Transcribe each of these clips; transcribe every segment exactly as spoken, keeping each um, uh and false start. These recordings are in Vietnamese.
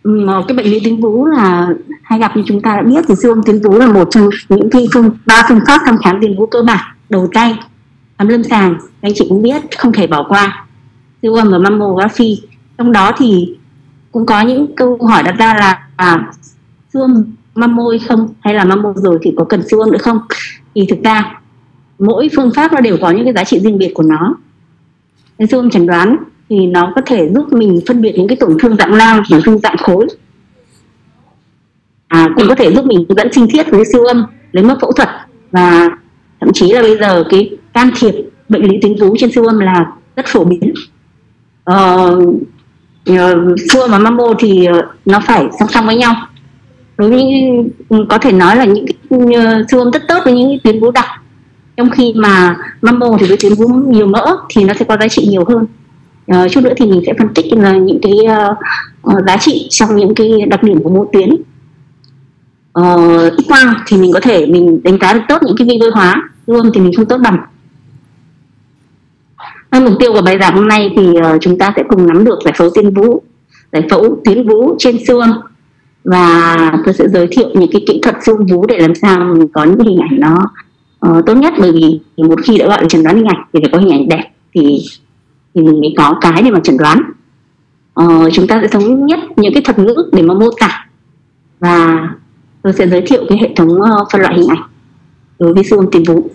Ừm, ờ, cái bệnh lý tuyến vú là hay gặp như chúng ta đã biết thì siêu âm tuyến vú là một trong những cái phương ba phương pháp thăm khám tuyến vú cơ bản đầu tay khám lâm sàng, anh chị cũng biết không thể bỏ qua siêu âm và mammography. Trong đó thì cũng có những câu hỏi đặt ra là à, siêu âm mammo hay không, hay là mammo rồi thì có cần siêu âm nữa không. Thì thực ra mỗi phương pháp nó đều có những cái giá trị riêng biệt của nó. Cái siêu âm chẩn đoán thì nó có thể giúp mình phân biệt những cái tổn thương dạng nang, tổn thương dạng khối, à, cũng có thể giúp mình dẫn sinh thiết với siêu âm lấy mẫu phẫu thuật, và thậm chí là bây giờ cái can thiệp bệnh lý tuyến vú trên siêu âm là rất phổ biến. Ờ, siêu âm và mammo thì nó phải song song với nhau. Đối với những, có thể nói là những cái siêu âm rất tốt với những tuyến vú đặc, trong khi mà mammo thì với tuyến vú nhiều mỡ thì nó sẽ có giá trị nhiều hơn. Uh, chút nữa thì mình sẽ phân tích là những cái uh, uh, giá trị trong những cái đặc điểm của mỗi tuyến. Uh, X quang thì mình có thể mình đánh giá được tốt những cái vi vôi hóa, siêu âm thì mình không tốt bằng. Mục tiêu của bài giảng hôm nay thì uh, chúng ta sẽ cùng nắm được giải phẫu tuyến vú, giải phẫu tuyến vú trên siêu âm, và tôi sẽ giới thiệu những cái kỹ thuật siêu âm vú để làm sao mình có những hình ảnh nó uh, tốt nhất. Bởi vì một khi đã gọi là chẩn đoán hình ảnh thì phải có hình ảnh đẹp thì thì mình mới có cái để mà chẩn đoán. Ờ, chúng ta sẽ thống nhất những cái thuật ngữ để mà mô tả, và tôi sẽ giới thiệu cái hệ thống uh, phân loại hình ảnh đối với siêu âm tuyến vú.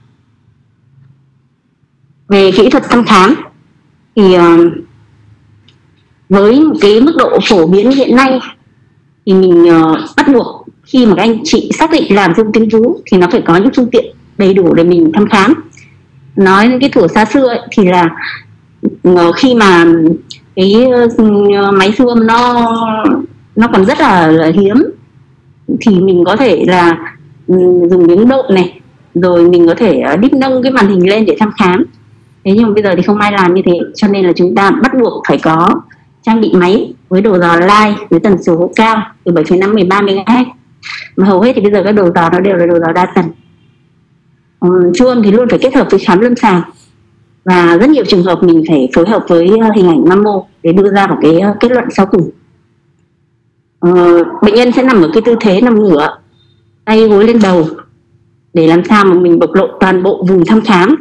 Về kỹ thuật thăm khám thì uh, với một cái mức độ phổ biến hiện nay thì mình uh, bắt buộc khi mà các anh chị xác định làm siêu âm tuyến vú thì nó phải có những phương tiện đầy đủ để mình thăm khám. Nói đến cái thuở xa xưa ấy, thì là khi mà cái máy siêu âm nó nó còn rất là, là hiếm thì mình có thể là dùng miếng độn này, rồi mình có thể đít nâng cái màn hình lên để thăm khám. Thế nhưng mà bây giờ thì không ai làm như thế, cho nên là chúng ta bắt buộc phải có trang bị máy với đầu dò live với tần số cao từ bảy phẩy năm đến mười ba MHz, mà hầu hết thì bây giờ các đầu dò nó đều là đầu dò đa tần. Ừ, siêu âm thì luôn phải kết hợp với khám lâm sàng, và rất nhiều trường hợp mình phải phối hợp với hình ảnh mammo để đưa ra một cái kết luận sau cùng. Ờ, bệnh nhân sẽ nằm ở cái tư thế nằm ngửa, tay gối lên đầu để làm sao mà mình bộc lộ toàn bộ vùng thăm khám,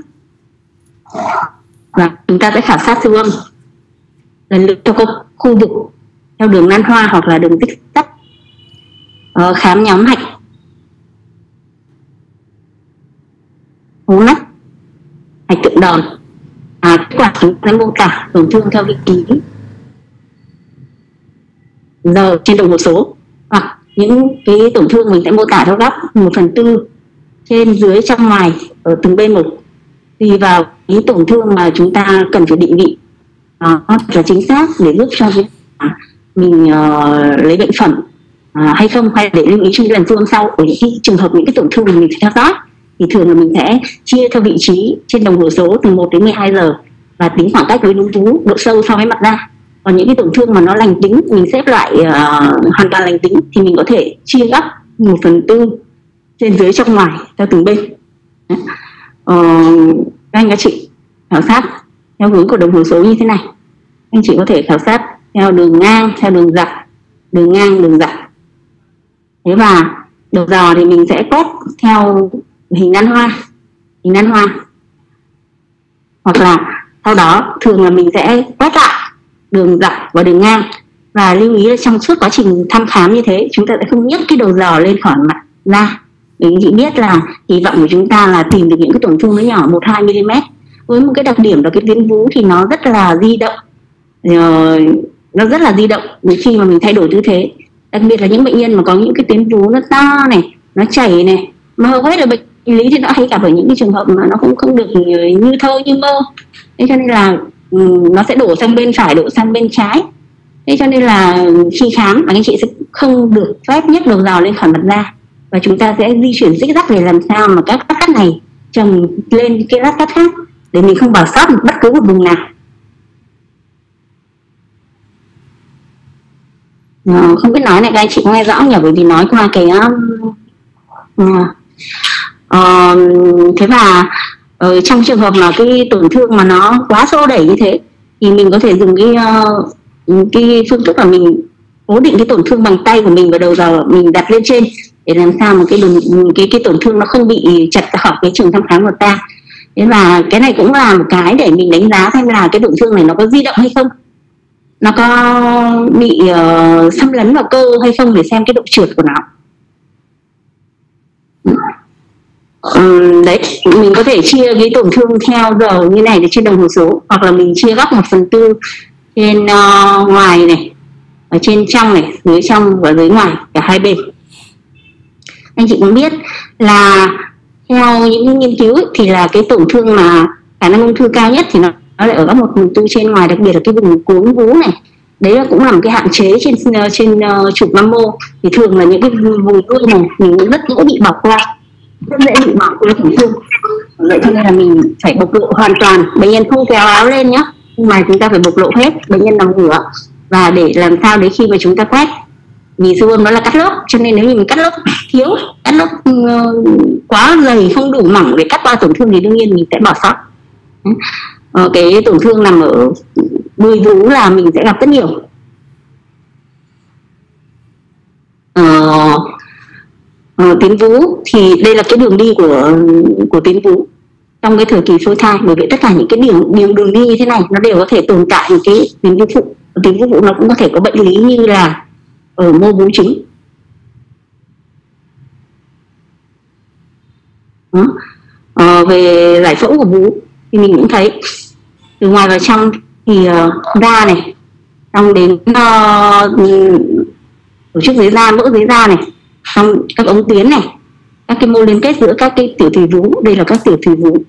và chúng ta sẽ khảo sát siêu âm lần lượt cho các khu vực theo đường nan hoa hoặc là đường tích tắc. Ờ, khám nhóm hạch, hố nách, hạch tượng đòn. À, kết quả chúng ta mô tả tổn thương theo vị trí giờ trên đồng hồ số, hoặc những cái tổn thương mình sẽ mô tả theo góc một phần tư trên dưới trong ngoài ở từng bên một, tùy vào những tổn thương mà chúng ta cần phải định vị nó là chính xác để giúp cho mình uh, lấy bệnh phẩm uh, hay không, hay để lưu ý trong lần siêu âm sau. Ở những cái trường hợp những cái tổn thương mình phải theo dõi thì thường là mình sẽ chia theo vị trí trên đồng hồ số từ một đến mười hai giờ và tính khoảng cách với núm vú, độ sâu so với mặt da. Còn những cái tổn thương mà nó lành tính, mình xếp lại uh, hoàn toàn lành tính thì mình có thể chia góc một phần tư trên dưới trong ngoài theo từng bên. Uh, các anh các chị khảo sát theo hướng của đồng hồ số như thế này. Anh chị có thể khảo sát theo đường ngang, theo đường dọc, đường ngang, đường dọc. Thế và đầu dò thì mình sẽ quét theo hình nan hoa, hình nan hoa. Hoặc là sau đó thường là mình sẽ quét lại đường dọc và đường ngang. Và lưu ý là trong suốt quá trình thăm khám như thế, chúng ta sẽ không nhấc cái đầu dò lên khỏi mặt da. Mình chỉ biết là kỳ vọng của chúng ta là tìm được những cái tổn thương nó nhỏ một đến hai mi li mét. Với một cái đặc điểm là cái tuyến vú thì nó rất là di động, nó rất là di động khi mà mình thay đổi tư thế. Đặc biệt là những bệnh nhân mà có những cái tuyến vú nó to này, nó chảy này, mà hầu hết là bệnh lý thì nó hay gặp ở những cái trường hợp mà nó cũng không được như thơ như mơ. Thế cho nên là nó sẽ đổ sang bên phải, đổ sang bên trái. Thế cho nên là khi khám anh chị sẽ không được phép nhấc đầu dò lên khỏi mặt da, và chúng ta sẽ di chuyển zig zag để làm sao mà các lát cắt này chồng lên cái lát cắt khác để mình không bỏ sót bất cứ một vùng nào. Ờ, không biết nói này các anh chị có nghe rõ nhỉ, bởi vì nói qua cái uh, uh, thế và uh, trong trường hợp mà cái tổn thương mà nó quá xô đẩy như thế thì mình có thể dùng cái uh, cái phương thức là mình cố định cái tổn thương bằng tay của mình và đầu giờ mình đặt lên trên để làm sao mà cái đường cái cái tổn thương nó không bị chặt ra khỏi cái trường thăm khám của ta. Thế và cái này cũng là một cái để mình đánh giá xem là cái tổn thương này nó có di động hay không, nó có bị uh, xâm lấn vào cơ hay không, để xem cái độ trượt của nó. Um, đấy, mình có thể chia cái tổn thương theo giờ như này để trên đồng hồ số, hoặc là mình chia góc một phần tư trên uh, ngoài này, ở trên trong này, dưới trong và dưới ngoài, cả hai bên. Anh chị cũng biết là theo những nghiên cứu ấy, thì là cái tổn thương mà khả năng ung thư cao nhất thì nó, nó lại ở góc một phần tư trên ngoài, đặc biệt là cái vùng cuống vú này. Đấy là cũng là một cái hạn chế trên trên uh, chụp mammo. Thì thường là những cái vùng đuôi này mình cũng rất dễ bị bỏ qua, rất dễ bị bỏ qua tổn thương. Vậy cho nên là mình phải bộc lộ hoàn toàn. Bệnh nhân không kéo áo lên nhá, nhưng mà chúng ta phải bộc lộ hết. Bệnh nhân nằm ngửa, và để làm sao đấy khi mà chúng ta quét, vì siêu âm nó là cắt lớp, cho nên nếu như mình cắt lớp thiếu, cắt lớp uh, quá dày, không đủ mỏng để cắt qua tổn thương thì đương nhiên mình sẽ bỏ sót. Uh, cái tổn thương nằm ở đuôi vú là mình sẽ gặp rất nhiều. Uh, uh, tuyến vú thì đây là cái đường đi của của tuyến vú trong cái thời kỳ phôi thai, bởi vì tất cả những cái đường đường đường đi như thế này nó đều có thể tồn tại một cái tuyến vú phụ. Tuyến vú phụ nó cũng có thể có bệnh lý như là ở mô vú trứng. Đó. Uh, về giải phẫu của vú thì mình cũng thấy từ ngoài vào trong thì uh, da này, xong đến uh, tổ chức dưới da, mỡ dưới da này, xong các ống tuyến này, các cái mô liên kết giữa các cái tiểu thùy vú, đây là các tiểu thùy vú.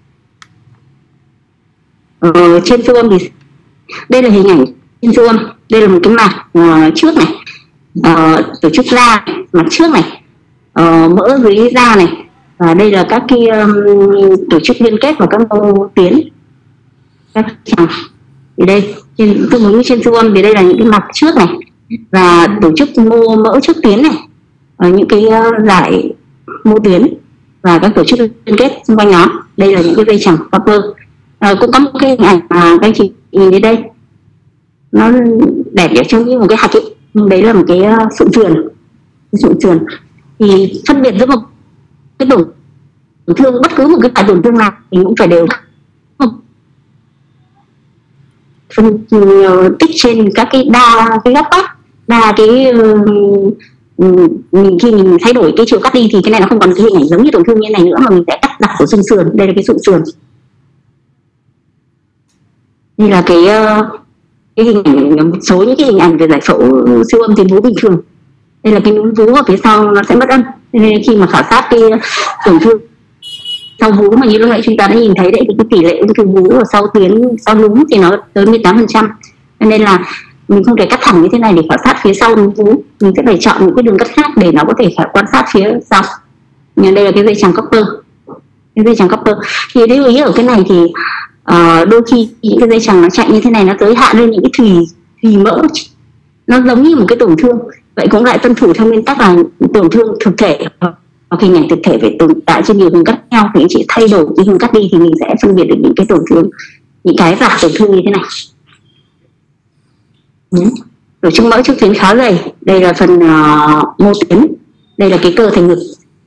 Ờ, trên siêu âm thì đây là hình ảnh trên siêu âm, đây là một cái mặt uh, trước này, uh, tổ chức da này, mặt trước này, uh, mỡ dưới da này, và đây là các cái um, tổ chức liên kết vào các mô tuyến, các chẳng. Thì đây trên tương ứng trên siêu âm thì đây là những cái mặt trước này, và tổ chức mô mỡ trước tuyến này, ở những cái uh, giải mô tuyến và các tổ chức liên kết xung quanh nó. Đây là những cái dây chằng copper. Uh, cũng có một cái hình ảnh mà các anh chị nhìn đến đây, nó đẹp ở trong như một cái hạt ấy, nhưng đấy là một cái uh, sụn sườn, sụn sườn. Thì phân biệt giữa một cái tổn thương, bất cứ một cái loại tổn thương nào thì cũng phải đều phân uh, tích trên các cái đa cái góc cắt, đa cái uh, mình khi mình thay đổi cái chiều cắt đi thì cái này nó không còn cái hình ảnh giống như tổn thương như này nữa, mà mình sẽ cắt đặt của xương sườn. Đây là cái sụn sườn. Đây là cái uh, cái hình ảnh, một số những cái hình ảnh về giải phẫu siêu âm tuyến vú bình thường. Đây là cái núm vú ở phía sau nó sẽ mất âm, nên khi mà khảo sát cái tổn thương sau vú mà như lúc nãy chúng ta đã nhìn thấy đấy, thì cái tỷ lệ ung thư vú ở sau tuyến sau núm thì nó tới mười tám phần trăm. Nên là mình không thể cắt thẳng như thế này để khảo sát phía sau núm vú, mình sẽ phải chọn những cái đường cắt khác để nó có thể quan sát phía sau. Nhưng đây là cái dây chằng copper, cái dây chằng copper. Thì lưu ý ở cái này thì uh, đôi khi những cái dây chằng nó chạy như thế này nó giới hạn lên những cái thùy thùy mỡ, nó giống như một cái tổn thương. Vậy cũng lại tuân thủ theo nguyên tắc là tổn thương thực thể hoặc hình ảnh thực thể phải tồn tại trên nhiều hướng cắt nhau, thì anh chị thay đổi cái hướng cắt đi thì mình sẽ phân biệt được những cái tổn thương, những cái giả tổn thương như thế này. Tổ chức mỡ trước tuyến khá dày. Đây là phần uh, mô tuyến, đây là cái cơ thành ngực.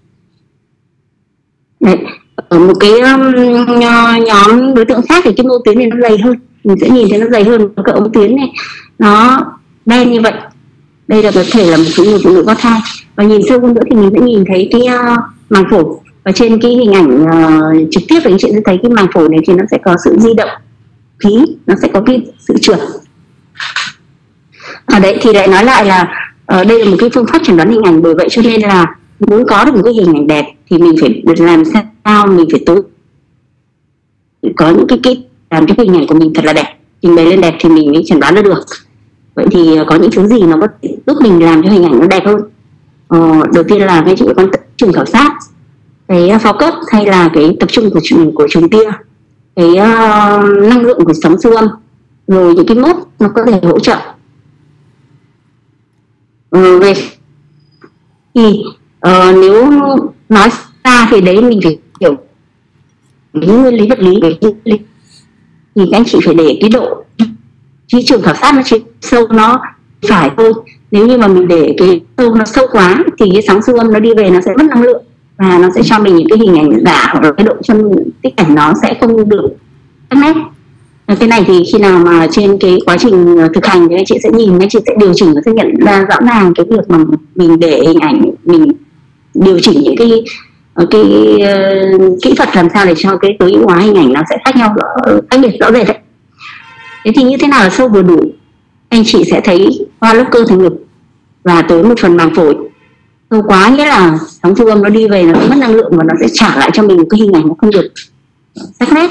Đấy. Ở một cái um, nhóm đối tượng khác thì cái mô tuyến này nó dày hơn, mình sẽ nhìn thấy nó dày hơn. Cái ống tuyến này nó đen như vậy. Đây là có thể là một cái người phụ nữ có thai. Và nhìn sâu hơn nữa thì mình sẽ nhìn thấy cái uh, màng phổi. Và trên cái hình ảnh uh, trực tiếp thì anh chị sẽ thấy cái màng phổi này thì nó sẽ có sự di động khí, nó sẽ có cái sự trượt. Ở đấy thì lại nói lại là uh, đây là một cái phương pháp chẩn đoán hình ảnh, bởi vậy cho nên là muốn có được một cái hình ảnh đẹp thì mình phải làm sao mình phải tối có những cái kit làm cho cái hình ảnh của mình thật là đẹp, trình bày lên đẹp thì mình mới chẩn đoán được. Vậy thì có những thứ gì nó có thể giúp mình làm cho hình ảnh nó đẹp hơn? Ờ, đầu tiên là cái chuyện con tập trung khảo sát, cái focus hay là cái tập trung của chúng của chúng tia, cái uh, năng lượng của sóng siêu âm, rồi những cái mốt nó có thể hỗ trợ. Ờ, về thì uh, nếu nói ra thì đấy mình phải hiểu những nguyên lý vật lý về thì các anh chị phải để cái độ trí trường khảo sát nó chỉ sâu nó phải thôi, Nếu như mà mình để cái sâu nó sâu quá thì cái sóng siêu âm nó đi về nó sẽ mất năng lượng và nó sẽ cho mình những cái hình ảnh giả, hoặc là cái độ phân tích cảnh nó sẽ không được sắc nét. Cái này thì khi nào mà trên cái quá trình thực hành thì anh chị sẽ nhìn, anh chị sẽ điều chỉnh và sẽ nhận ra rõ ràng cái việc mà mình để hình ảnh, mình điều chỉnh những cái cái uh, kỹ thuật làm sao để cho cái tối ưu hóa hình ảnh nó sẽ khác nhau, khác biệt rõ rệt đấy. Thế thì như thế nào là sâu vừa đủ? Anh chị sẽ thấy qua lớp cơ thành ngực và tới một phần màng phổi. Sâu quá nghĩa là sóng siêu âm nó đi về nó sẽ mất năng lượng và nó sẽ trả lại cho mình một cái hình ảnh nó không được sắc nét.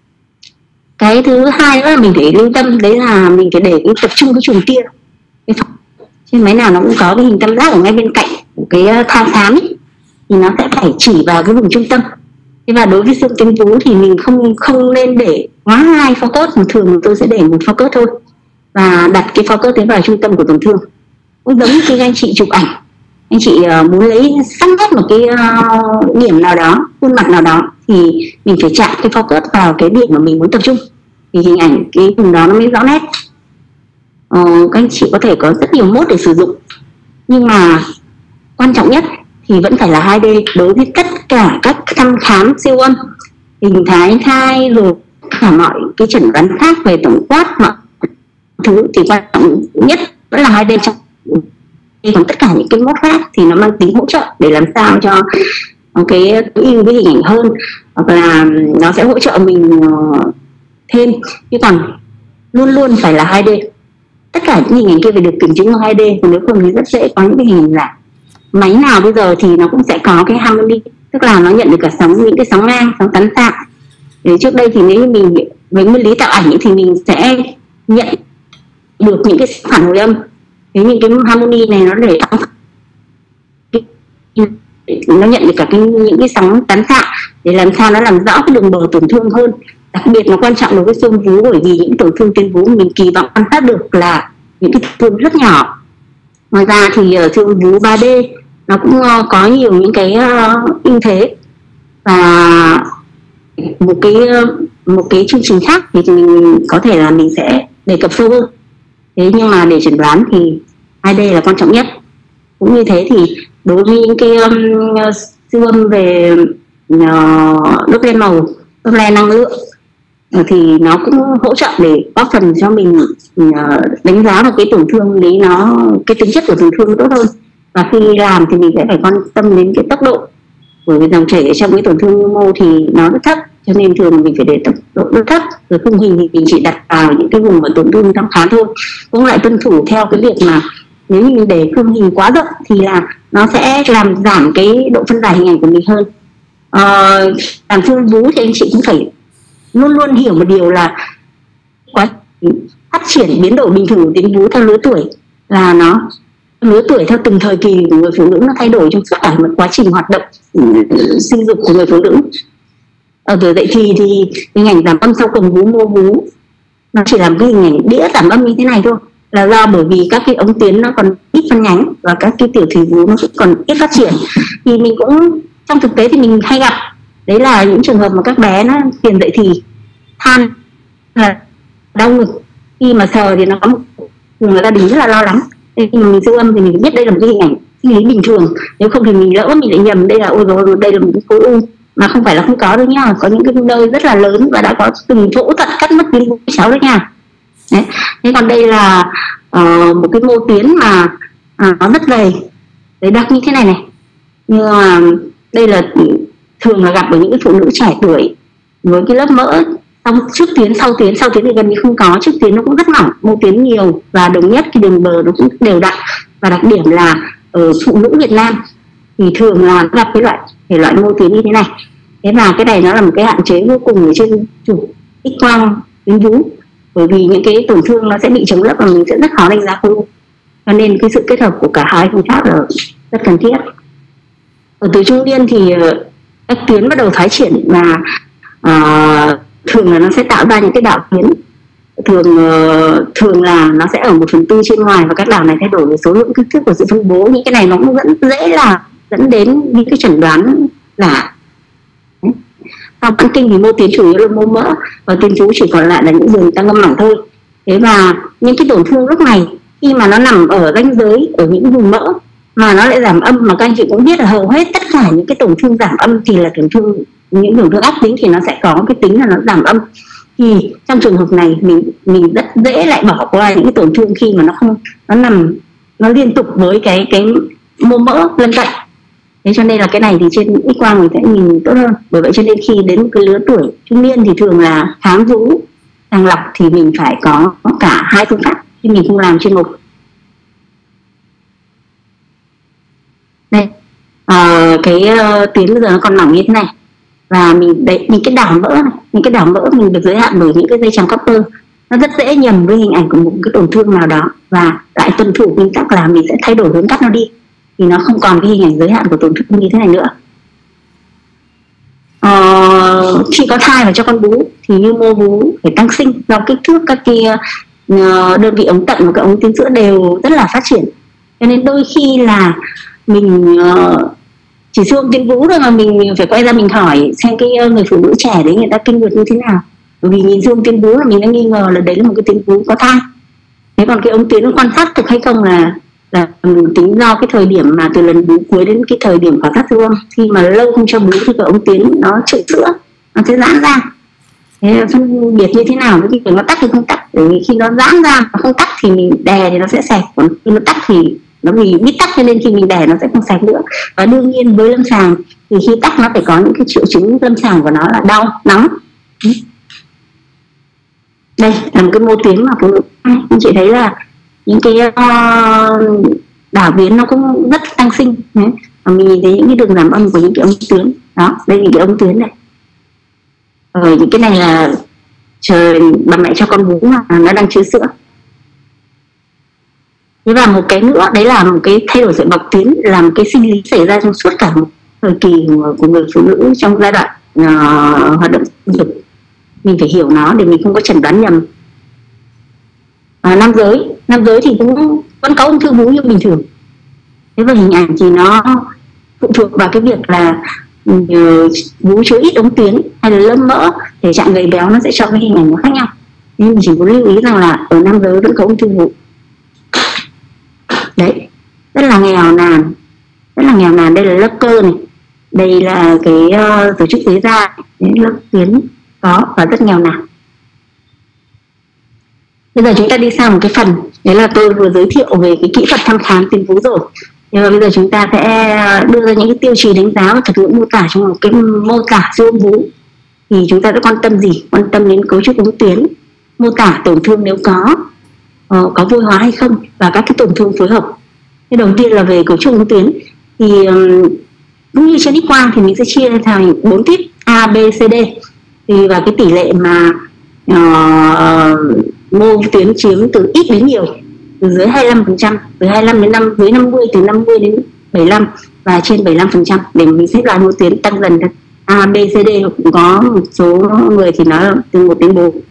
Cái thứ hai là mình phải lưu tâm, đấy là mình phải để cái tập trung cái chùm tia. Cái trên máy nào nó cũng có cái hình tam giác ở ngay bên cạnh của cái thang xám ấy, thì nó sẽ phải chỉ vào cái vùng trung tâm. Thế và đối với xương tuyến vú thì mình không không nên để quá hai focus, mà thường tôi sẽ để một focus thôi và đặt cái focus đấy vào trung tâm của tổn thương. Cũng giống như khi anh chị chụp ảnh, anh chị uh, muốn lấy sắc nét một cái uh, điểm nào đó, khuôn mặt nào đó, thì mình phải chạm cái focus vào cái điểm mà mình muốn tập trung thì hình ảnh cái vùng đó nó mới rõ nét. Uh, các anh chị có thể có rất nhiều mode để sử dụng, nhưng mà quan trọng nhất thì vẫn phải là hai D đối với tất cả các thăm khám siêu âm, hình thái thai, rồi cả mọi cái chẩn đoán khác về tổng quát mọi thứ, thì quan trọng nhất vẫn là hai D. Trong còn tất cả những cái mode khác thì nó mang tính hỗ trợ để làm sao cho cái tối ưu với hình ảnh hơn, hoặc là nó sẽ hỗ trợ mình thêm, chứ còn luôn luôn phải là hai D. Tất cả những hình ảnh kia phải được kiểm chứng bằng hai D, nếu không thì rất dễ có những cái hình ảnh giả. Máy nào bây giờ thì nó cũng sẽ có cái harmony, tức là nó nhận được cả sóng, những cái sóng ngang, sóng tán xạ. Để trước đây thì nếu như mình với nguyên lý tạo ảnh thì mình sẽ nhận được những cái phản hồi âm. Thế những cái harmony này nó để nó nhận được cả cái, những cái sóng tán xạ để làm sao nó làm rõ cái đường bờ tổn thương hơn. Đặc biệt nó quan trọng đối với xương vú, bởi vì những tổn thương tuyến vú mình kỳ vọng quan sát được là những cái tổn thương rất nhỏ. Ngoài ra thì ở xương vú ba D nó cũng uh, có nhiều những cái uh, ưu thế, và một cái uh, một cái chương trình khác thì mình có thể là mình sẽ đề cập sâu hơn. Thế nhưng mà để chẩn đoán thì hai D là quan trọng nhất. Cũng như thế thì đối với những cái um, siêu âm về uh, đốt len màu, đốt len năng lượng thì nó cũng hỗ trợ để góp phần cho mình uh, đánh giá một cái tổn thương đấy, nó cái tính chất của tổn thương tốt hơn. Và khi làm thì mình sẽ phải quan tâm đến cái tốc độ, bởi vì dòng chảy trong cái tổn thương mô thì nó rất thấp, cho nên thường mình phải để tốc độ rất thấp. Rồi khung hình thì mình chỉ đặt vào những cái vùng mà tổn thương thăm khám thôi. Cũng lại tuân thủ theo cái việc mà nếu như mình để khung hình quá rộng thì là nó sẽ làm giảm cái độ phân giải hình ảnh của mình hơn. Ờ, làm xương vú thì anh chị cũng phải luôn luôn hiểu một điều là quá phát triển biến đổi bình thường của tuyến vú theo lứa tuổi, là nó lứa tuổi theo từng thời kỳ của người phụ nữ nó thay đổi trong suốt cả một quá trình hoạt động sinh dục của người phụ nữ. Ở tuổi dậy thì thì hình ảnh giảm âm sau cầm vú, mô vú nó chỉ làm cái hình ảnh đĩa giảm âm như thế này thôi, là do bởi vì các cái ống tuyến nó còn ít phân nhánh và các cái tiểu thủy vú nó cũng còn ít phát triển. Thì mình cũng trong thực tế thì mình hay gặp đấy là những trường hợp mà các bé nó tiền dậy thì than là đau ngực, khi mà sờ thì nó có một thường là gia đình rất là lo lắng. Khi mà mình siêu âm thì mình biết đây là một cái hình ảnh sinh lý bình thường, nếu không thì mình lỡ mình lại nhầm đây là ôi rồi đây là một cái khối u, mà không phải là không có đâu nhá, có những cái nơi rất là lớn và đã có từng phẫu thuật cắt mất tuyến vú cháu đấy nha. Đấy. Thế còn đây là uh, một cái mô tuyến mà uh, nó rất dày, đấy đặc như thế này này, nhưng mà đây là thường là gặp ở những cái phụ nữ trẻ tuổi với cái lớp mỡ trong trước tuyến, sau tuyến, sau tuyến thì gần như không có, trước tuyến nó cũng rất mỏng, mô tuyến nhiều và đồng nhất, cái đường bờ nó cũng đều đặn. Và đặc điểm là ở phụ nữ Việt Nam thì thường là gặp cái loại thể loại mô tuyến như thế này. Thế và cái này nó là một cái hạn chế vô cùng ở trên chụp X quang tuyến vú, bởi vì những cái tổn thương nó sẽ bị chống lấp và mình sẽ rất khó đánh giá khối u, cho nên cái sự kết hợp của cả hai phương pháp là rất cần thiết. Ở tuổi trung niên thì các tuyến bắt đầu thoái triển và uh, thường là nó sẽ tạo ra những cái đảo tuyến, thường uh, thường là nó sẽ ở một phần tư trên ngoài, và các đảo này thay đổi về số lượng, kích thước của sự phân bố. Những cái này nó cũng vẫn dễ là dẫn đến những cái chẩn đoán giả. Sau mãn kinh thì mô tuyến chủ yếu là mô mỡ và tuyến vú chỉ còn lại là những đường tăng âm mỏng thôi. Thế và những cái tổn thương lúc này khi mà nó nằm ở ranh giới ở những vùng mỡ mà nó lại giảm âm, mà các anh chị cũng biết là hầu hết tất cả những cái tổn thương giảm âm thì là tổn thương, những tổn thương ác tính thì nó sẽ có cái tính là nó giảm âm. Thì trong trường hợp này mình mình rất dễ lại bỏ qua những cái tổn thương khi mà nó không nó nằm nó liên tục với cái cái mô mỡ lân cận. Thế cho nên là cái này thì trên X quang mình sẽ nhìn tốt hơn. Bởi vậy cho nên khi đến một cái lứa tuổi trung niên thì thường là khám vú sàng lọc thì mình phải có cả hai phương pháp khi mình không làm chuyên mục. Đây, à, cái uh, tuyến bây giờ nó còn mỏng như thế này, và mình đấy, những cái đảo mỡ này, những cái đảo mỡ mình được giới hạn bởi những cái dây chằng copper, nó rất dễ nhầm với hình ảnh của một cái tổn thương nào đó, và lại tuân thủ nguyên tắc là mình sẽ thay đổi hướng cắt nó đi thì nó không còn cái hình ảnh giới hạn của tổn thương như thế này nữa. Ờ, khi có thai và cho con bú thì như mô vú phải tăng sinh do kích thước các cái uh, đơn vị ống tận và các ống tuyến sữa đều rất là phát triển, cho nên đôi khi là mình uh, chỉ siêu âm tuyến vú thôi mà mình phải quay ra mình hỏi xem cái người phụ nữ trẻ đấy người ta kinh nguyệt như thế nào, bởi vì nhìn siêu âm tuyến vú là mình đã nghi ngờ là đấy là một cái tuyến vú có thai. Thế còn cái ống tuyến nó quan sát thực hay không là là mình tính do cái thời điểm mà từ lần bú cuối đến cái thời điểm khảo sát siêu âm. Khi mà lâu không cho bú thì cái ống tuyến nó trữ sữa, nó sẽ giãn ra. Thế phân biệt như thế nào với cái việc nó tắc hay không tắc? Bởi vì khi nó giãn ra mà không tắc thì mình đè thì nó sẽ sạch, còn khi nó tắc thì nó vì biết tắc cho nên khi mình đè nó sẽ không sạch nữa. Và đương nhiên với lâm sàng thì khi tắc nó phải có những cái triệu chứng lâm sàng của nó là đau, nóng. Đây là một cái mô tuyến mà phụ nữ anh chị thấy là những cái uh, đảo biến nó cũng rất tăng sinh. Đấy. Và mình nhìn thấy những cái đường giảm âm của những cái ống tuyến đó, đây những cái ống tuyến này. Rồi những cái này là trời bà mẹ cho con bú mà nó đang chứa sữa. Thế và một cái nữa đấy là một cái thay đổi sợi bọc tuyến, là một cái sinh lý xảy ra trong suốt cả một thời kỳ của người phụ nữ trong giai đoạn uh, hoạt động sinh dục. Mình phải hiểu nó để mình không có chẩn đoán nhầm. À, nam giới nam giới thì cũng vẫn có ung thư vú như bình thường. Thế và hình ảnh thì nó phụ thuộc vào cái việc là uh, vú chứa ít ống tuyến hay là lâm mỡ, thể trạng gầy béo nó sẽ cho cái hình ảnh nó khác nhau. Nhưng mình chỉ muốn lưu ý rằng là ở nam giới vẫn có ung thư vú. Đấy, rất là nghèo nàn, rất là nghèo nàn. Đây là lớp cơ này, đây là cái uh, tổ chức dưới da, lớp tuyến có và rất nghèo nàn. Bây giờ chúng ta đi sang một cái phần, đấy là tôi vừa giới thiệu về cái kỹ thuật thăm khám tuyến vú rồi. Nhưng mà bây giờ chúng ta sẽ đưa ra những cái tiêu chí đánh giá và thuật ngữ mô tả trong một cái mô tả siêu âm vú. Thì chúng ta sẽ quan tâm gì? Quan tâm đến cấu trúc ống tuyến, mô tả tổn thương nếu có, uh, có vôi hóa hay không, và các cái tổn thương phối hợp. Cái đầu tiên là về cấu trúc ống tuyến. Thì um, cũng như trên X quang thì mình sẽ chia thành bốn tuyết A, B, C, D. Thì và cái tỷ lệ mà uh, mô tuyến chiếm từ ít đến nhiều, từ dưới hai mươi lăm phần trăm, từ hai mươi lăm đến năm, dưới năm mươi, từ năm mươi đến bảy mươi lăm và trên bảy mươi lăm phần trăm để mình xếp loại mô tuyến tăng dần. A, B, C, D cũng có một số người thì nó từ một đến bốn.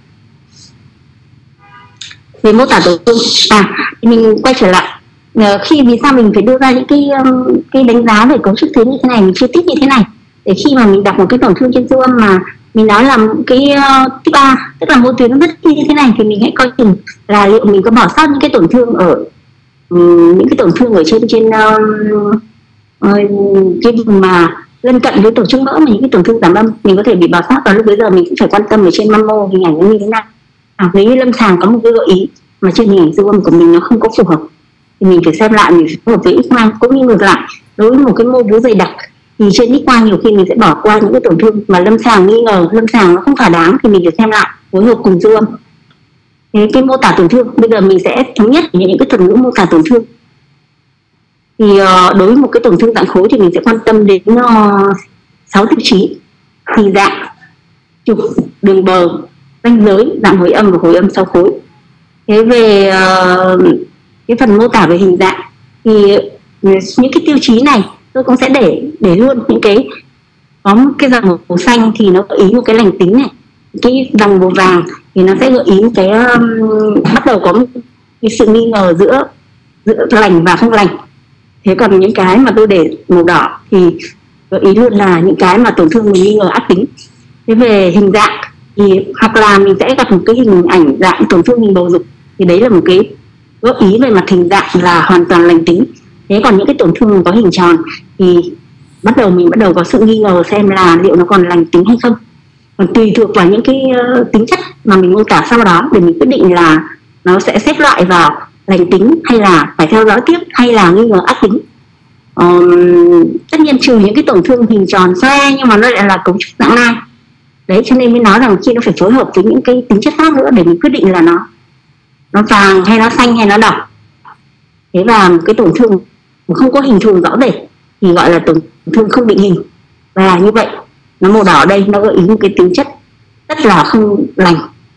Về mô tả tổn thương, à mình quay trở lại khi vì sao mình phải đưa ra những cái cái đánh giá về cấu trúc tuyến như thế này, mình chi tiết như thế này, để khi mà mình đọc một cái tổn thương trên siêu âm mà mình nói là cái uh, tuyếp A, tức là mô tuyến nó rất như thế này, thì mình hãy coi chừng là liệu mình có bỏ sót những cái tổn thương ở um, những cái tổn thương ở trên trên uh, uh, cái vùng mà lân cận với tổ chức mỡ, mà những cái tổn thương giảm âm mình có thể bị bỏ sót. Và lúc bây giờ mình cũng phải quan tâm ở trên mammo hình ảnh nó như thế nào. À, nếu như lâm sàng có một cái gợi ý mà trên hình ảnh siêu âm của mình nó không có phù hợp thì mình phải xem lại, mình phải phù hợp với X quang. Cũng như ngược lại, đối với một cái mô vú dày đặc thì trên X quang nhiều khi mình sẽ bỏ qua những cái tổn thương mà lâm sàng nghi ngờ, lâm sàng nó không thỏa đáng thì mình phải xem lại phối hợp cùng siêu âm. Thế cái mô tả tổn thương bây giờ mình sẽ thống nhất những cái thuật ngữ mô tả tổn thương. Thì uh, đối với một cái tổn thương dạng khối thì mình sẽ quan tâm đến uh, sáu tiêu chí: hình dạng, trục, đường bờ, ranh giới, dạng hồi âm và hồi âm sau khối. Thế về uh, cái phần mô tả về hình dạng thì những cái tiêu chí này tôi cũng sẽ để để luôn những cái có một cái dòng màu xanh thì nó gợi ý một cái lành tính này, cái dòng màu vàng thì nó sẽ gợi ý một cái um, bắt đầu có một cái sự nghi ngờ giữa giữa lành và không lành. Thế còn những cái mà tôi để màu đỏ thì gợi ý luôn là những cái mà tổn thương mình nghi ngờ ác tính. Thế về hình dạng thì hoặc là mình sẽ gặp một cái hình ảnh dạng tổn thương hình bầu dục, thì đấy là một cái gợi ý về mặt hình dạng là hoàn toàn lành tính. Thế còn những cái tổn thương có hình tròn thì bắt đầu mình bắt đầu có sự nghi ngờ xem là liệu nó còn lành tính hay không. Còn tùy thuộc vào những cái uh, tính chất mà mình mô tả sau đó để mình quyết định là nó sẽ xếp loại vào lành tính hay là phải theo dõi tiếp hay là nghi ngờ ác tính. Um, tất nhiên trừ những cái tổn thương hình tròn xoe nhưng mà nó lại là cấu trúc dạng nai. Đấy, cho nên mới nói rằng khi nó phải phối hợp với những cái tính chất khác nữa để mình quyết định là nó nó vàng hay nó xanh hay nó đỏ. Thế và một cái tổn thương không có hình thù rõ rệt thì gọi là tổn thương không định hình. Và như vậy nó màu đỏ ở đây nó gợi ý một cái tính chất rất là không lành.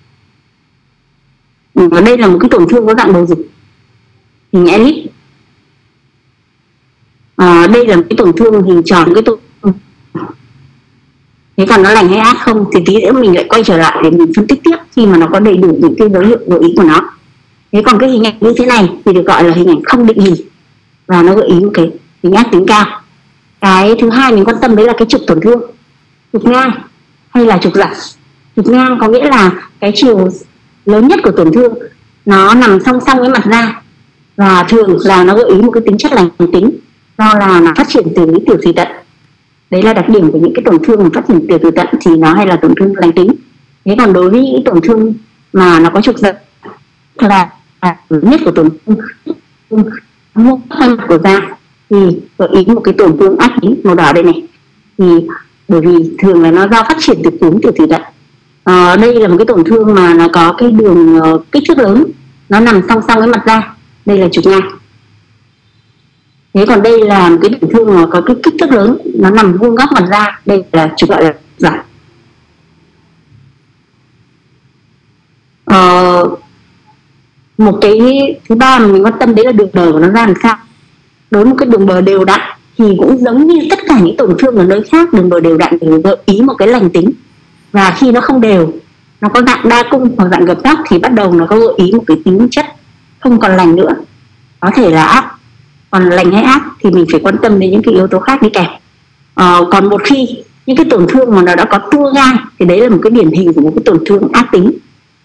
Và đây là một cái tổn thương có dạng bầu dục hình elip. À, đây là một cái tổn thương hình tròn, cái tổn thương. Thế còn nó lành hay ác không thì tí nữa mình lại quay trở lại để mình phân tích tiếp khi mà nó có đầy đủ những cái dấu hiệu gợi ý của nó. Thế còn cái hình ảnh như thế này thì được gọi là hình ảnh không định hình và nó gợi ý một cái tính ác tính cao. Cái thứ hai mình quan tâm đấy là cái trục tổn thương, trục ngang hay là trục dọc. Trục ngang có nghĩa là cái chiều lớn nhất của tổn thương nó nằm song song với mặt da và thường là nó gợi ý một cái tính chất lành tính do là nó phát triển từ tiểu thủy tận. Đấy là đặc điểm của những cái tổn thương mà phát triển tiểu thủy tận thì nó hay là tổn thương lành tính. Thế còn đối với những tổn thương mà nó có trục dọc là lớn nhất của tổn thương mô của da thì gợi ý một cái tổn thương ác tính màu đỏ đây này. Thì bởi vì thường là nó do phát triển từ cúm tiểu thủy tận. À, đây là một cái tổn thương mà nó có cái đường uh, kích thước lớn, nó nằm song song với mặt da. Đây là trục ngang. Thế còn đây là một cái tổn thương mà có cái kích thước lớn, nó nằm vuông góc mặt da. Đây là trục gọi là dọc. Uh, một cái thứ ba mà mình quan tâm đấy là đường bờ của nó ra làm sao. Đối với một cái đường bờ đều đặn thì cũng giống như tất cả những tổn thương ở nơi khác, đường bờ đều đặn thì gợi ý một cái lành tính. Và khi nó không đều, nó có dạng đa cung hoặc dạng gập góc thì bắt đầu nó có gợi ý một cái tính chất không còn lành nữa, có thể là ác. Còn lành hay ác thì mình phải quan tâm đến những cái yếu tố khác đi kèm. À, còn một khi những cái tổn thương mà nó đã có tua gai thì đấy là một cái điển hình của một cái tổn thương ác tính.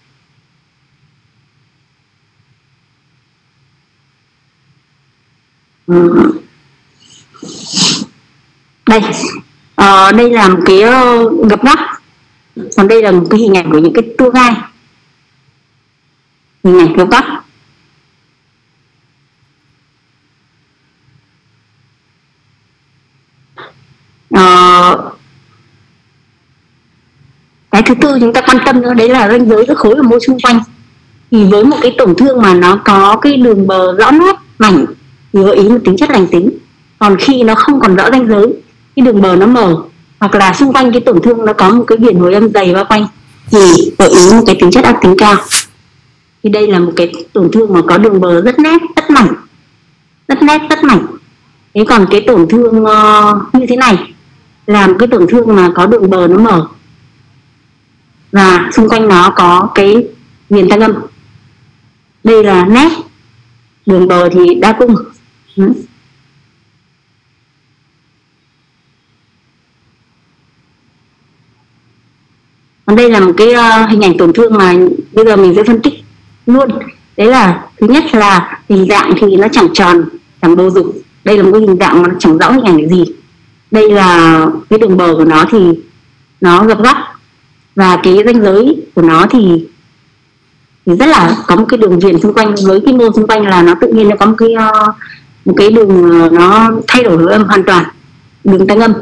Đây, à, đây là một cái gập góc, còn đây là một cái hình ảnh của những cái tua gai, hình ảnh gập góc. À, cái thứ tư chúng ta quan tâm nữa đấy là ranh giới giữa khối và mô xung quanh. Thì với một cái tổn thương mà nó có cái đường bờ rõ nét mảnh thì gợi ý một tính chất lành tính. Còn khi nó không còn rõ ranh giới, cái đường bờ nó mờ hoặc là xung quanh cái tổn thương nó có một cái viền hồi âm dày bao quanh thì gợi ý một cái tính chất ác tính cao. Thì đây là một cái tổn thương mà có đường bờ rất nét, rất mảnh, rất nét, rất mảnh. Thế còn cái tổn thương uh, như thế này là một cái tổn thương mà có đường bờ nó mờ và xung quanh nó có cái viền tăng âm. Đây là nét, đường bờ thì đa cung. Ừ. Còn đây là một cái uh, hình ảnh tổn thương mà bây giờ mình sẽ phân tích luôn. Đấy là thứ nhất là hình dạng thì nó chẳng tròn, chẳng bầu dục. Đây là một cái hình dạng mà chẳng rõ hình ảnh là gì. Đây là cái đường bờ của nó thì nó gập góc và cái ranh giới của nó thì, thì rất là có một cái đường viền xung quanh, với cái mô xung quanh là nó tự nhiên nó có một cái uh, một cái đường uh, nó thay đổi hồi âm hoàn toàn, đường tăng âm.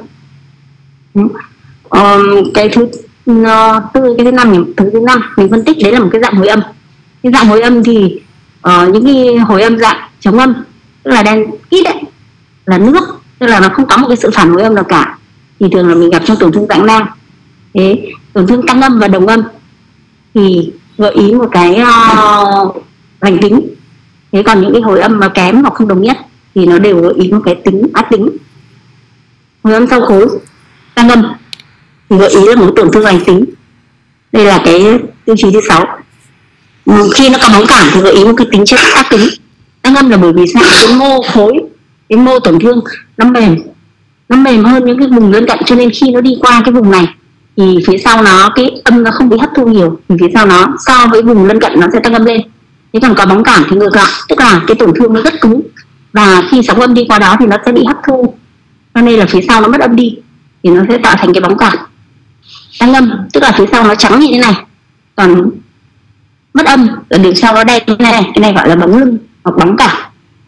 Um, cái thứ uh, tư cái thứ năm nhỉ? Thứ thứ năm mình phân tích đấy là một cái dạng hồi âm. Cái dạng hồi âm thì uh, những cái hồi âm dạng chống âm, tức là đen ít đấy, là nước, tức là nó không có một cái sự phản hồi âm nào cả, thì thường là mình gặp trong tổn thương dạng nang. Thế tổn thương tăng âm và đồng âm thì gợi ý một cái uh, lành tính. Thế còn những cái hồi âm mà kém hoặc không đồng nhất thì nó đều gợi ý một cái tính ác tính. Hồi âm sau khối tăng âm thì gợi ý là một tổn thương lành tính. Đây là cái tiêu chí thứ sáu. Khi nó có bóng cảm thì gợi ý một cái tính chất ác tính. Tăng âm là bởi vì sao? Cái mô khối, cái mô tổn thương nó mềm, nó mềm hơn những cái vùng lân cận, cho nên khi nó đi qua cái vùng này thì phía sau nó cái âm nó không bị hấp thu nhiều, thì phía sau nó so với vùng lân cận nó sẽ tăng âm lên. Thế còn có bóng cản thì ngược lại, tức là cái tổn thương nó rất cứng và khi sóng âm đi qua đó thì nó sẽ bị hấp thu, cho nên là phía sau nó mất âm đi thì nó sẽ tạo thành cái bóng cản. Tăng âm tức là phía sau nó trắng như thế này, còn mất âm ở đường sau nó đen như thế này, cái này gọi là bóng lưng hoặc bóng cản.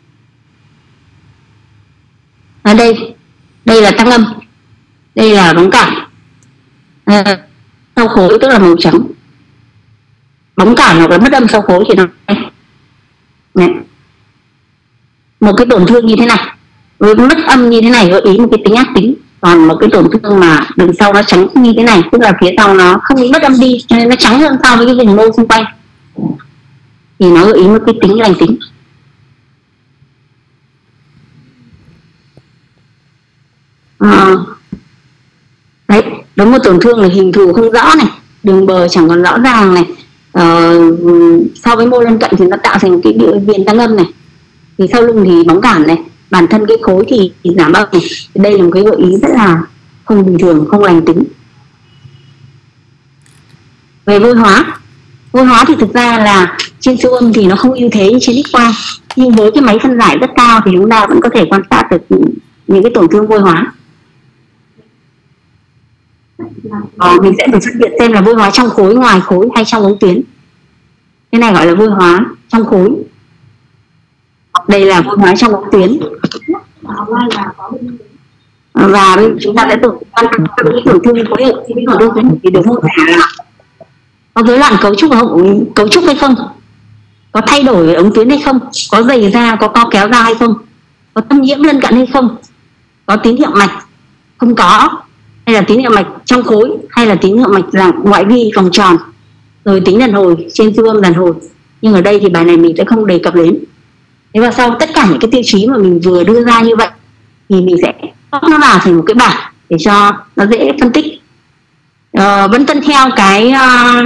Ở đây đây là tăng âm, đây là bóng cản. À, sau khối tức là màu trắng, bóng cản hoặc là mất âm sau khối thì nó này. Một cái tổn thương như thế này với mất âm như thế này gợi ý một cái tính ác tính, còn một cái tổn thương mà đường sau nó trắng như thế này tức là phía sau nó không bị mất âm đi cho nên nó trắng hơn so với cái vùng mô xung quanh thì nó gợi ý một cái tính lành tính. À, đấy, đó một tổn thương là hình thù không rõ này, đường bờ chẳng còn rõ ràng này, ờ, so với mô lân cận thì nó tạo thành cái viền tăng âm này, thì sau lưng thì bóng cản này, bản thân cái khối thì, thì giảm âm này. Đây là một cái gợi ý rất là không bình thường, không lành tính. Về vôi hóa, vôi hóa thì thực ra là trên siêu âm thì nó không ưu thế như trên X-quang, nhưng với cái máy phân giải rất cao thì chúng ta vẫn có thể quan sát được những cái tổn thương vôi hóa. Ờ, mình sẽ phải phân biệt xem là vôi hóa trong khối, ngoài khối hay trong ống tuyến. Cái này gọi là vôi hóa trong khối, đây là vôi hóa trong ống tuyến. Và chúng ta sẽ tự quan sát cái tổn thương khối ở trên cái tổn thương thì được mô tả là có rối loạn cấu trúc cấu trúc hay không, có thay đổi ở ống tuyến hay không, có dày ra, có co kéo ra hay không, có thâm nhiễm lân cận hay không, có tín hiệu mạch không có, hay là tín hiệu mạch trong khối, hay là tín hiệu mạch dạng ngoại vi vòng tròn, rồi tính đàn hồi trên siêu âm đàn hồi. Nhưng ở đây thì bài này mình sẽ không đề cập đến. Thế và sau tất cả những cái tiêu chí mà mình vừa đưa ra như vậy thì mình sẽ nó vào thành một cái bảng để cho nó dễ phân tích. Ờ, vẫn tuân theo cái, uh,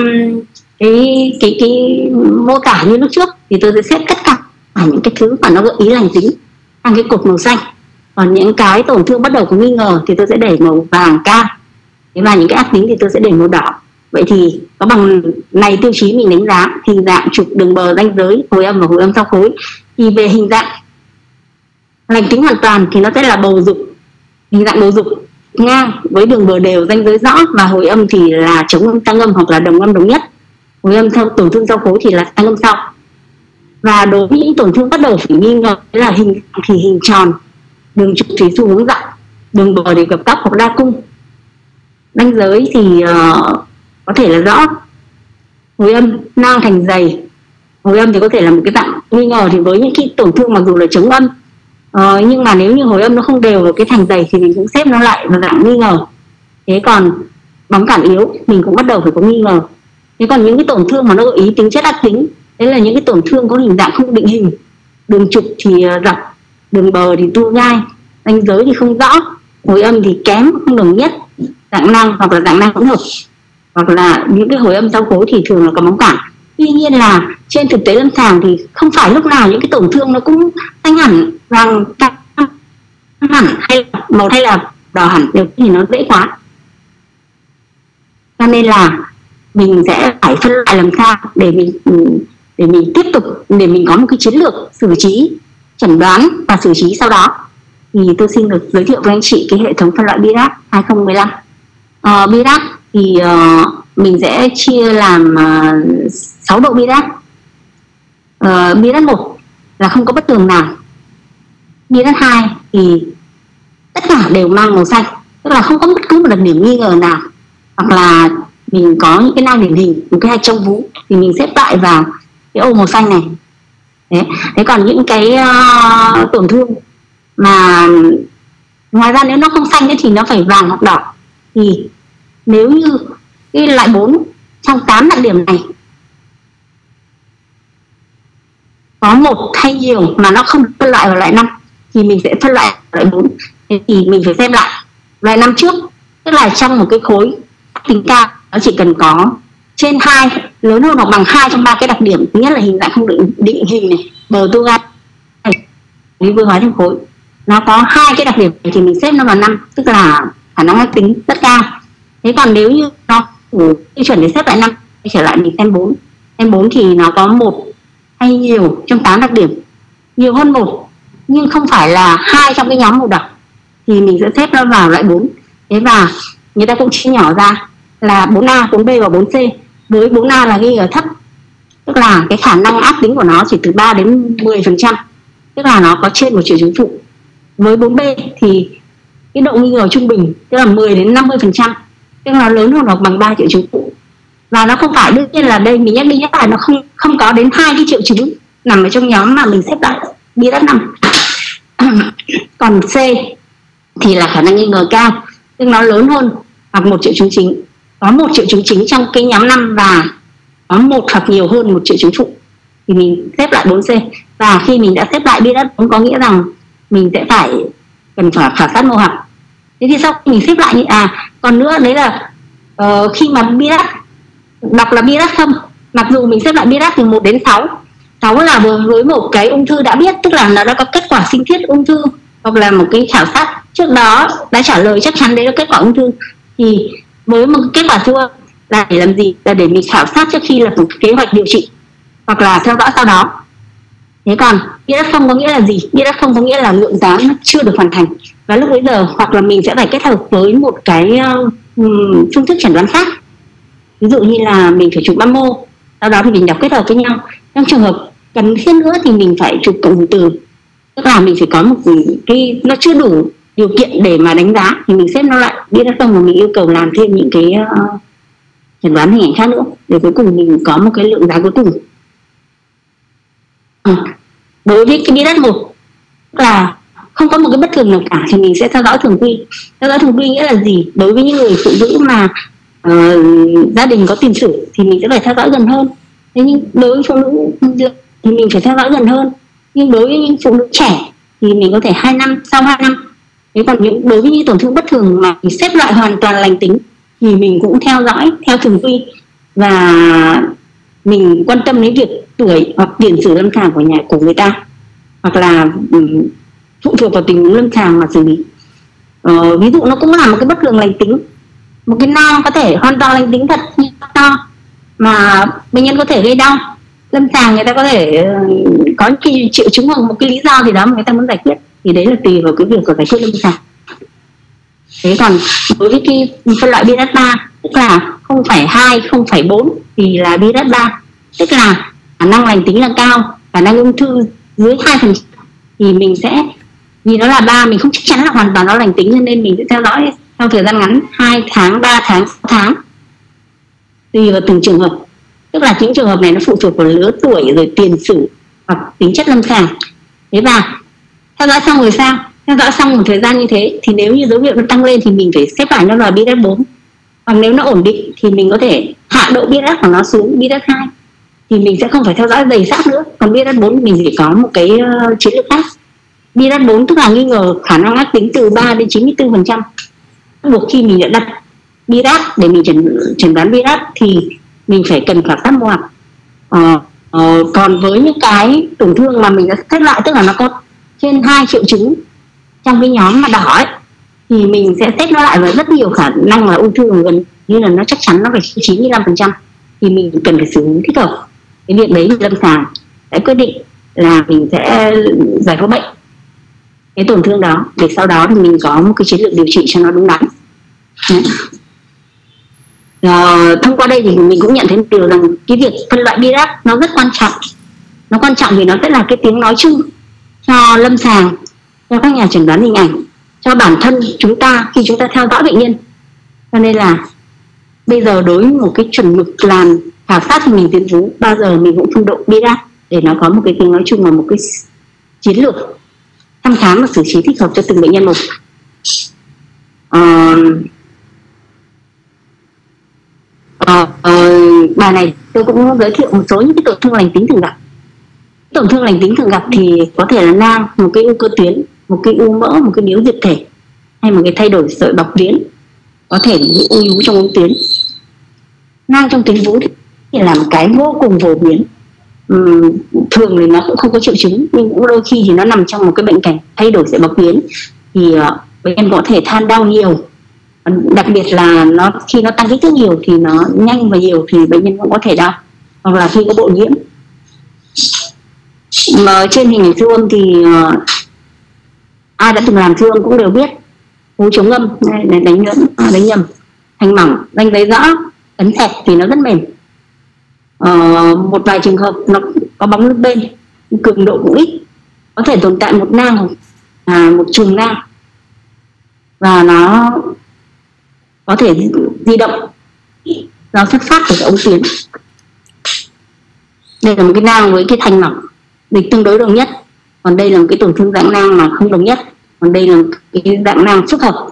cái cái cái mô tả như lúc trước thì tôi sẽ xếp tất cả những cái thứ mà nó gợi ý lành tính sang cái cột màu xanh, còn những cái tổn thương bắt đầu có nghi ngờ thì tôi sẽ để màu vàng cam, và những cái ác tính thì tôi sẽ để màu đỏ. Vậy thì có bằng này tiêu chí mình đánh giá hình dạng, trục, đường bờ, ranh giới, hồi âm và hồi âm sau khối. Thì về hình dạng lành tính hoàn toàn thì nó sẽ là bầu dục, hình dạng bầu dục ngang với đường bờ đều, ranh giới rõ, và hồi âm thì là chống âm tăng âm hoặc là đồng âm đồng nhất. Hồi âm sau tổn thương sau khối thì là tăng âm sau. Và đối với những tổn thương bắt đầu phải nghi ngờ là hình thì hình tròn, đường trục thì xu hướng dặn, đường bờ thì gập tóc hoặc đa cung, ranh giới thì uh, có thể là rõ, hồi âm nang thành dày. Hồi âm thì có thể là một cái dạng nghi ngờ thì với những cái tổn thương mặc dù là chống âm, uh, nhưng mà nếu như hồi âm nó không đều ở cái thành dày thì mình cũng xếp nó lại vào dạng nghi ngờ. Thế còn bóng cản yếu mình cũng bắt đầu phải có nghi ngờ. Thế còn những cái tổn thương mà nó gợi ý tính chất ác tính, đấy là những cái tổn thương có hình dạng không định hình, đường trục thì dọc, đường bờ thì tua gai, ranh giới thì không rõ, hồi âm thì kém, không đồng nhất, dạng nang hoặc là dạng nang hỗn hợp, hoặc là những cái hồi âm sau khối thì thường là có bóng cản. Tuy nhiên là trên thực tế lâm sàng thì không phải lúc nào những cái tổn thương nó cũng xanh hẳn, vàng cam hẳn, hay là màu hay là đỏ hẳn, đều thì nó dễ quá. Cho nên là mình sẽ phải phân loại làm sao để mình để mình tiếp tục, để mình có một cái chiến lược xử trí, chẩn đoán và xử trí sau đó. Thì tôi xin được giới thiệu với anh chị cái hệ thống phân loại bê i rát hai không một lăm. Uh, bê i rát thì uh, mình sẽ chia làm uh, sáu độ bê i rát. Uh, bê i rát một là không có bất thường nào. bê i rát hai thì tất cả đều mang màu xanh, tức là không có bất cứ một đặc điểm nghi ngờ nào, hoặc là mình có những cái nang điển hình, một cái hạch trong vú thì mình xếp lại vào cái ô màu xanh này. Thế, thế còn những cái uh, tổn thương mà ngoài ra nếu nó không xanh ấy thì nó phải vàng hoặc đỏ, thì nếu như cái loại bốn trong tám đặc điểm này có một hay nhiều mà nó không phân loại vào loại năm thì mình sẽ phân loại loại bốn. Thế thì mình phải xem lại loại năm trước, tức là trong một cái khối tính cao nó chỉ cần có trên hai, lớn hơn hoặc bằng hai trong ba cái đặc điểm. Thứ nhất là hình dạng không định, định hình này, bờ tua gai, lý vôi hóa trong khối, nó có hai cái đặc điểm thì mình xếp nó vào năm, tức là khả năng ác tính rất cao. Thế còn nếu như nó đủ tiêu chuẩn để xếp lại năm, trở lại mình xem bốn. Xem bốn thì nó có một hay nhiều trong tám đặc điểm, nhiều hơn một nhưng không phải là hai trong cái nhóm màu đỏ, thì mình sẽ xếp nó vào loại bốn. Thế và người ta cũng chia nhỏ ra là bốn A, bốn B và bốn C. Với bốn A là nghi ngờ thấp, tức là cái khả năng ác tính của nó chỉ từ ba đến mười phần trăm, tức là nó có trên một triệu chứng phụ. Với bốn B thì cái độ nghi ngờ trung bình, tức là mười đến năm mươi phần trăm, tức là lớn hơn hoặc bằng ba triệu chứng phụ. Và nó không phải, đương nhiên là đây mình nhắc đi nhắc lại, nó không không có đến hai cái triệu chứng nằm ở trong nhóm mà mình xếp lại B R A F năm. Còn C thì là khả năng nghi ngờ cao, tức nó lớn hơn hoặc một triệu chứng chính, có một triệu chứng chính trong cái nhóm năm và có một hoặc nhiều hơn một triệu chứng phụ, thì mình xếp lại bốn C. Và khi mình đã xếp lại B R A F cũng có nghĩa rằng mình sẽ phải cần phải khảo sát mô học. Thế thì sau khi mình xếp lại, à còn nữa đấy là uh, khi mà B R A F đọc là B R A F không, mặc dù mình xếp lại B R A F từ một đến sáu, sáu là với một cái ung thư đã biết, tức là nó đã có kết quả sinh thiết ung thư hoặc là một cái khảo sát trước đó đã trả lời chắc chắn đấy là kết quả ung thư, thì với một kết quả siêu âm là để làm gì? Là để mình khảo sát trước khi lập một kế hoạch điều trị hoặc là theo dõi sau đó. Thế còn B R A F không có nghĩa là gì? B R A F không có nghĩa là lượng dáng nó chưa được hoàn thành, và lúc bấy giờ hoặc là mình sẽ phải kết hợp với một cái uh, phương thức chẩn đoán khác. Ví dụ như là mình phải chụp mammo, sau đó thì mình đọc kết hợp với nhau. Trong trường hợp cần thiết nữa thì mình phải chụp cộng hưởng từ, tức là mình phải có một cái nó chưa đủ điều kiện để mà đánh giá thì mình xếp nó lại B R A F không, mà mình yêu cầu làm thêm những cái uh, chẩn đoán hình ảnh khác nữa để cuối cùng mình có một cái lượng giá cuối cùng. À, đối với cái B R A F một là không có một cái bất thường nào cả thì mình sẽ theo dõi thường quy. Theo dõi thường quy nghĩa là gì? Đối với những người phụ nữ mà uh, gia đình có tiền sử thì mình sẽ phải theo dõi gần hơn. Thế nhưng đối với phụ nữ thì mình phải theo dõi gần hơn. Nhưng đối với những phụ nữ trẻ thì mình có thể hai năm, sau hai năm. Thế còn những đối với những tổn thương bất thường mà mình xếp loại hoàn toàn lành tính thì mình cũng theo dõi theo thường quy, và mình quan tâm đến việc tuổi hoặc tiền sử lâm sàng của nhà của người ta, hoặc là um, phụ thuộc vào tình huống lâm sàng mà xử lý. Ờ, ví dụ nó cũng là một cái bất thường lành tính, một cái nang có thể hoàn toàn lành tính thật như to mà bệnh nhân có thể gây đau, lâm sàng người ta có thể uh, có cái triệu chứng hoặc một cái lý do gì đó mà người ta muốn giải quyết, thì đấy là tùy vào cái việc của giải quyết lâm sàng. Thế còn đối với cái phân loại B R A F ba, tức là không phải hai, không phải bốn thì là B R A F ba, tức là khả năng lành tính là cao, khả năng ung thư dưới hai phần trăm thì mình sẽ, vì nó là ba, mình không chắc chắn là hoàn toàn nó lành tính, cho nên mình sẽ theo dõi trong thời gian ngắn, hai tháng, ba tháng, sáu tháng, tùy vào từng trường hợp. Tức là những trường hợp này nó phụ thuộc vào lứa tuổi, rồi tiền sử hoặc tính chất lâm sàng. Thế và theo dõi xong rồi sao? Theo dõi xong một thời gian như thế thì nếu như dấu hiệu nó tăng lên thì mình phải xếp lại nó vào B R A F bốn. Hoặc nếu nó ổn định thì mình có thể hạ độ B R A F của nó xuống B R A F hai, thì mình sẽ không phải theo dõi dày sát nữa. Còn B R A F bốn mình chỉ có một cái uh, chiến lược khác. B R A F bốn tức là nghi ngờ khả năng ác tính từ ba đến chín mươi tư phần trăm. Buộc khi mình đã đặt B R A F để mình chẩn, chẩn đoán B R A F thì mình phải cần khảo sát mô học. Ờ, ờ, còn với những cái tổn thương mà mình đã xếp lại, tức là nó có trên hai triệu chứng trong cái nhóm mà đỏ ấy, thì mình sẽ xếp nó lại với rất nhiều khả năng là ung thư, gần như là nó chắc chắn nó phải chín mươi lăm phần trăm, thì mình cần phải xử lý thích hợp. Cái việc đấy thì lâm sàng sẽ quyết định là mình sẽ giải phẫu bệnh cái tổn thương đó, để sau đó thì mình có một cái chiến lược điều trị cho nó đúng đắn. À, thông qua đây thì mình cũng nhận thấy một điều rằng cái việc phân loại B R A F nó rất quan trọng. Nó quan trọng vì nó sẽ là cái tiếng nói chung cho lâm sàng, cho các nhà chẩn đoán hình ảnh, cho bản thân chúng ta khi chúng ta theo dõi bệnh nhân. Cho nên là bây giờ đối với một cái chuẩn mực làm khảo sát thì mình tuyên bố bao giờ mình cũng phân độ B R A F để nó có một cái tiếng nói chung và một cái chiến lược thăm khám và xử trí thích hợp cho từng bệnh nhân một. À, à, à, bài này tôi cũng giới thiệu một số những cái tổn thương lành tính thường gặp. Tổn thương lành tính thường gặp thì có thể là nang, một cái u cơ tuyến, một cái u mỡ, một cái biếu diệt thể, hay một cái thay đổi sợi bọc tuyến, có thể là u vú trong ống tuyến. Nang trong tuyến vú thì là một cái vô cùng phổ biến. Uhm, thường thì nó cũng không có triệu chứng, nhưng cũng đôi khi thì nó nằm trong một cái bệnh cảnh thay đổi sợi bọc tuyến thì uh, bệnh nhân có thể than đau nhiều, đặc biệt là nó khi nó tăng kích thước nhiều thì nó nhanh và nhiều thì bệnh nhân cũng có thể đau, hoặc là khi có bội nhiễm. Mà trên hình ảnh siêu âm thì uh, ai đã từng làm siêu âm cũng đều biết hố chống âm này, này đánh nhẫn à, đánh nhầm thành mỏng, đánh thấy rõ, ấn thẹt thì nó rất mềm. Uh, một vài trường hợp nó có bóng lên bên, cường độ cũng ít, có thể tồn tại một nang hoặc à, một chùm nang, và nó có thể di động do xuất phát của ống tuyến. Đây là một cái nang với cái thành mỏng dịch tương đối đồng nhất, còn đây là một cái tổn thương dạng nang mà không đồng nhất, còn đây là cái dạng nang phức hợp.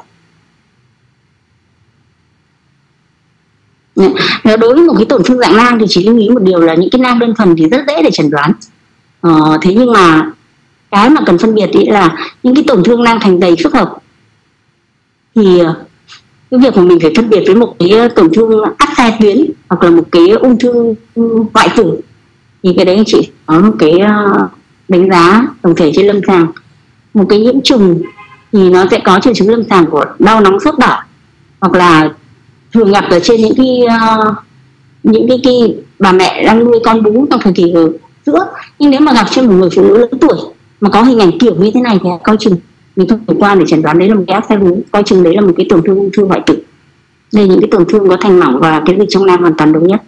Đối với một cái tổn thương dạng nang thì chỉ lưu ý một điều là những cái nang đơn thuần thì rất dễ để chẩn đoán. Ờ, thế nhưng mà cái mà cần phân biệt ý là những cái tổn thương nang thành đầy phức hợp thì cái việc mà mình phải phân biệt với một cái tổn thương áp xe tuyến hoặc là một cái ung thư hoại tử, thì cái đấy anh chị có một cái đánh giá tổng thể trên lâm sàng. Một cái nhiễm trùng thì nó sẽ có triệu chứng lâm sàng của đau nóng sốt đỏ, hoặc là thường gặp ở trên những cái uh, những cái, cái bà mẹ đang nuôi con bú trong thời kỳ ở giữa. Nhưng nếu mà gặp trên một người phụ nữ lớn tuổi mà có hình ảnh kiểu như thế này thì coi chừng mình không chủ quan để chẩn đoán đấy là một cái áp xe vú, coi chừng đấy là một cái tổn thương ung thư hoại tử. Đây những cái tổn thương có thành mỏng và cái dịch trong nang hoàn toàn đồng nhất.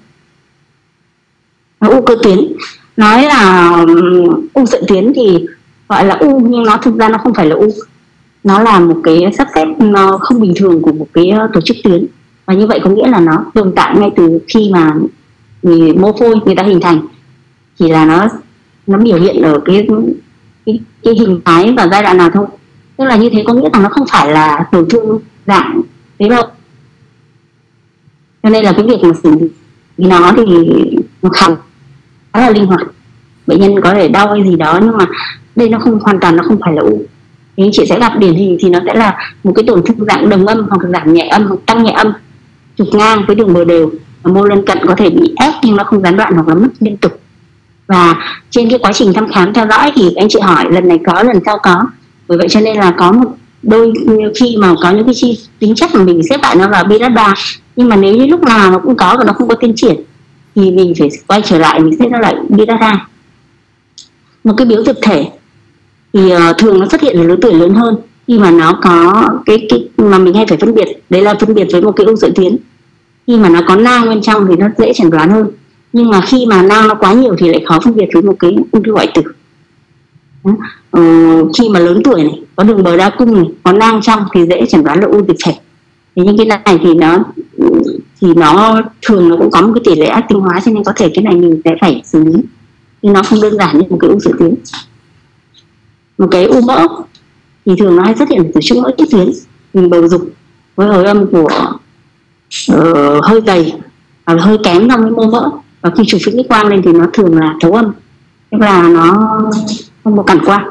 U cơ tuyến, nói là u sợi tuyến thì gọi là u nhưng nó thực ra nó không phải là u, nó là một cái sắp xếp nó không bình thường của một cái tổ chức tuyến, và như vậy có nghĩa là nó tồn tại ngay từ khi mà người mô phôi người ta hình thành, chỉ là nó nó biểu hiện ở cái cái, cái hình thái và giai đoạn nào thôi. Tức là như thế có nghĩa là nó không phải là tổn thương dạng tế bào, cho nên là cái việc mà xử lý nó thì nó khá là linh hoạt. Bệnh nhân có thể đau hay gì đó, nhưng mà đây nó không hoàn toàn, nó không phải là u. Thì chị sẽ gặp điển hình thì nó sẽ là một cái tổn thương dạng đồng âm hoặc giảm nhẹ âm hoặc tăng nhẹ âm, trục ngang với đường bờ đều, mô lân cận có thể bị ép nhưng nó không gián đoạn hoặc là mất liên tục. Và trên cái quá trình thăm khám theo dõi thì anh chị hỏi lần này có, lần sau có, bởi vậy cho nên là có một đôi khi mà có những cái chi tính chất mà mình xếp lại nó vào Biradda, nhưng mà nếu như lúc nào nó cũng có và nó không có tiến triển thì mình phải quay trở lại mình xếp nó lại Biradda. Một cái biếu thực thể thì uh, thường nó xuất hiện ở lứa tuổi lớn hơn, khi mà nó có cái, cái mà mình hay phải phân biệt, đấy là phân biệt với một cái u sợi tuyến. Khi mà nó có nang bên trong thì nó dễ chẩn đoán hơn, nhưng mà khi mà nang nó quá nhiều thì lại khó phân biệt với một cái ung thư hoại tử. Ờ, khi mà lớn tuổi này, có đường bờ đa cung này, có nang trong thì dễ chẩn đoán là u dịch thể. Thế nhưng cái này thì nó thì nó thường nó cũng có một cái tỷ lệ ác tinh hóa, cho nên có thể cái này mình sẽ phải xử lý, nhưng nó không đơn giản như một cái u sợi tuyến. Một cái u mỡ thì thường nó hay xuất hiện ở tổ chức mỡ tiết tuyến, mình bầu dục với hồi âm của uh, hơi dày hoặc là hơi kém trong cái mô mỡ, và khi chụp phim X quang lên thì nó thường là thấu âm, tức là nó không có cản quang.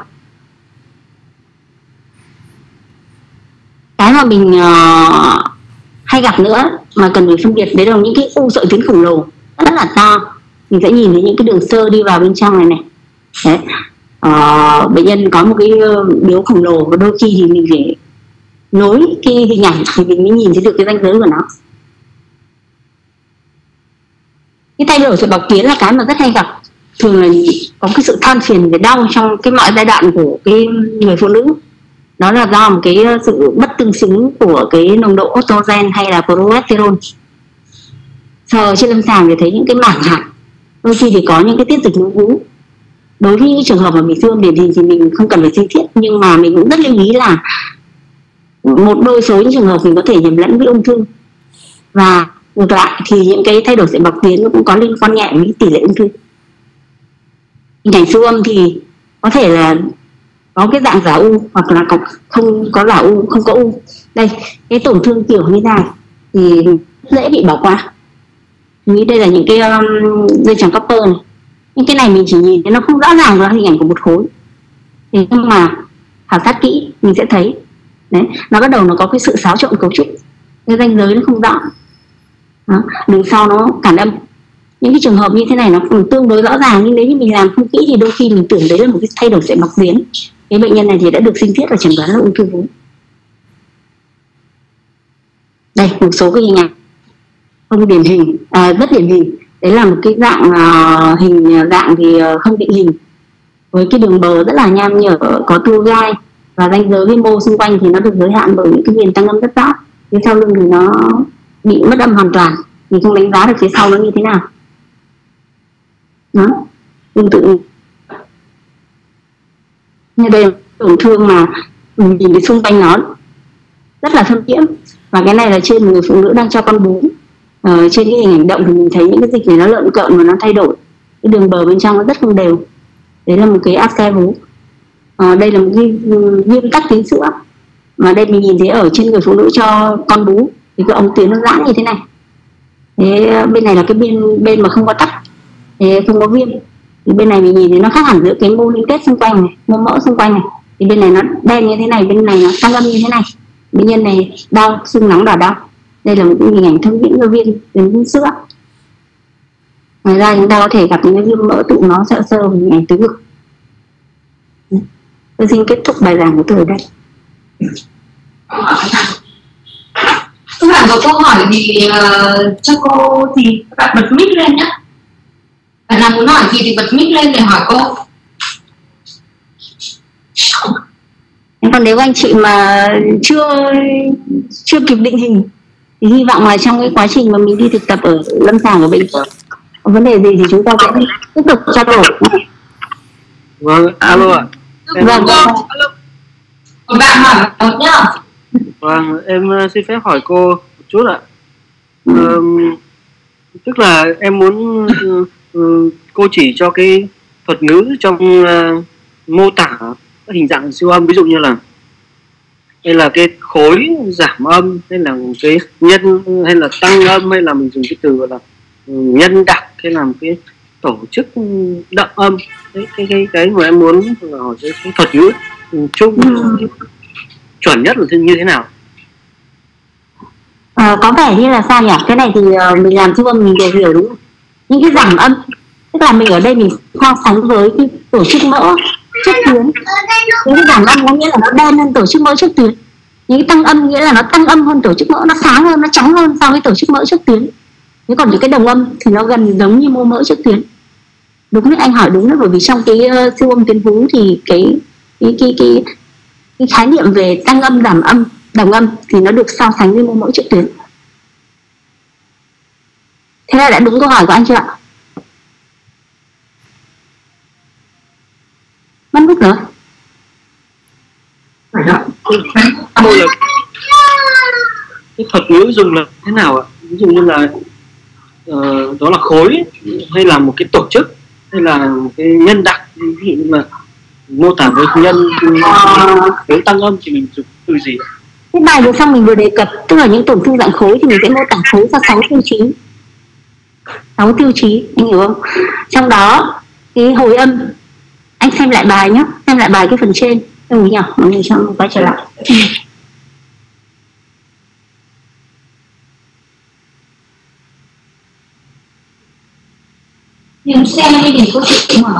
Cái mà mình uh, hay gặp nữa mà cần phải phân biệt đấy là những cái u sợi tuyến khổng lồ rất là to, mình sẽ nhìn thấy những cái đường xơ đi vào bên trong này này. Đấy. Uh, bệnh nhân có một cái biếu khổng lồ và đôi khi thì mình phải nối cái hình ảnh thì mình mới nhìn thấy được cái ranh giới của nó. Cái thay đổi sợi bọc tuyến là cái mà rất hay gặp, thường là có cái sự than phiền về đau trong cái mọi giai đoạn của cái người phụ nữ. Đó là do một cái sự bất tương xứng của cái nồng độ estrogen hay là progesterone. Sờ trên lâm sàng thì thấy những cái mảng hạt, đôi khi thì có những cái tiết dịch núm vú. Đối với những trường hợp mà bị siêu âm điển hình thì mình không cần phải chi tiết, nhưng mà mình cũng rất lưu ý là một đôi số những trường hợp mình có thể nhầm lẫn với ung thư, và ngược lại thì những cái thay đổi sợi bọc tuyến nó cũng có liên quan nhẹ với tỷ lệ ung thư. Hình ảnh siêu âm thì có thể là có cái dạng giả u hoặc là không có giả u, không có u. Đây, cái tổn thương kiểu như này thì dễ bị bỏ qua. Nghĩ đây là những cái um, dây chằng copper này. Nhưng cái này mình chỉ nhìn thấy nó không rõ ràng là hình ảnh của một khối. Thế nhưng mà khảo sát kỹ mình sẽ thấy đấy, nó bắt đầu nó có cái sự xáo trộn cấu trúc, cái ranh giới nó không rõ. Đó, đường sau nó cản âm. Những cái trường hợp như thế này nó cũng tương đối rõ ràng, nhưng nếu như mình làm không kỹ thì đôi khi mình tưởng đấy là một cái thay đổi sợi bọc tuyến. Cái bệnh nhân này thì đã được sinh thiết và chẩn đoán là ung thư vú. Đây, một số cái hình ảnh không điển hình, à, rất điển hình. Đấy là một cái dạng uh, hình dạng thì uh, không định hình. với cái đường bờ rất là nham nhở, có tua gai, và ranh giới vi mô xung quanh thì nó được giới hạn bởi những cái viền tăng âm rất rõ. Phía sau lưng thì nó bị mất âm hoàn toàn, mình không đánh giá được phía sau nó như thế nào. Đó, tương tự như đây là tổn thương mà mình nhìn thấy xung quanh nó rất là thâm nhiễm, và cái này là trên một người phụ nữ đang cho con bú. Ờ, trên cái hình ảnh động thì mình thấy những cái dịch này nó lợn cợn và nó thay đổi, cái đường bờ bên trong nó rất không đều. Đấy là một cái áp xe vú. Ờ, đây là một cái viêm tắc tuyến sữa, mà đây mình nhìn thấy ở trên người phụ nữ cho con bú thì cái ống tuyến nó giãn như thế này. Thế bên này là cái bên bên mà không có tắc, thế không có viêm. Thì bên này mình nhìn thấy nó khác hẳn giữa cái mô liên kết xung quanh này, mô mỡ xung quanh này. Thì bên này nó đen như thế này, bên này nó tăng âm như thế này. Bệnh nhân này đau, sưng nóng đỏ đau. Đây là một cái hình ảnh thâm viễn do viêm tuyến sữa. Ngoài ra chúng ta có thể gặp những cái viêm mỡ tụ nó sơ sơ hình ảnh tứ ngực. Tôi xin kết thúc bài giảng của tôi ở đây. Các bạn có câu hỏi thì uh, cho cô thì các bạn bật mic lên nhé. Bạn nào muốn hỏi gì thì bật mic lên để hỏi cô. Còn nếu anh chị mà chưa chưa kịp định hình thì hy vọng là trong cái quá trình mà mình đi thực tập ở lâm sàng ở bệnh viện có vấn đề gì thì chúng ta sẽ tiếp tục trao đổi. Vâng, alo ạ. Vâng, vâng. Còn bạn hỏi một nhá. Vâng, em xin phép hỏi cô một chút ạ. Ừ. Um, tức là em muốn uh, uh, cô chỉ cho cái thuật ngữ trong uh, mô tả các hình dạng siêu âm, ví dụ như là hay là cái khối giảm âm, hay là cái nhân, hay là tăng âm, hay là mình dùng cái từ gọi là nhân đặc, hay là một cái tổ chức đậm âm. Đấy, cái cái cái mà em muốn hỏi cái, cái thuật ngữ chung ừ. chuẩn nhất là như thế nào? À, có vẻ như là sao nhỉ? Cái này thì uh, mình làm siêu âm mình đều hiểu đúng không? Những cái giảm âm, tức là mình ở đây mình so sánh với cái tổ chức mỡ trước tuyến. Những cái giảm âm có nghĩa là nó đen hơn tổ chức mỡ trước tuyến. Những cái tăng âm nghĩa là nó tăng âm hơn tổ chức mỡ, nó sáng hơn, nó trắng hơn so với tổ chức mỡ trước tuyến. Thế còn những cái đồng âm thì nó gần giống như mô mỡ trước tuyến. Đúng đấy, anh hỏi đúng đấy, bởi vì trong cái uh, siêu âm tuyến vú thì cái cái cái cái cái khái niệm về tăng âm, giảm âm, đồng âm thì nó được so sánh với mô mỡ trước tuyến. Thế là đã đúng câu hỏi của anh chưa ạ? Mất bút rồi. Phải đó. Cái thuật ngữ dùng là thế nào ạ? Ví dụ như là uh, đó là khối, hay là một cái tổ chức, hay là một cái nhân đặc, ví dụ như là mô tả với nhân với tăng âm thì mình dùng từ gì? Cái bài vừa xong mình vừa đề cập, tức là những tổn thương dạng khối thì mình sẽ mô tả khối ra sáu tiêu chí. sáu tiêu chí, anh hiểu không? Trong đó cái hồi âm, anh xem lại bài nhé, xem lại bài cái phần trên. Ừ nhỉ, mình xong quay trở lại. Nhưng xem đi thì có chuyện mà.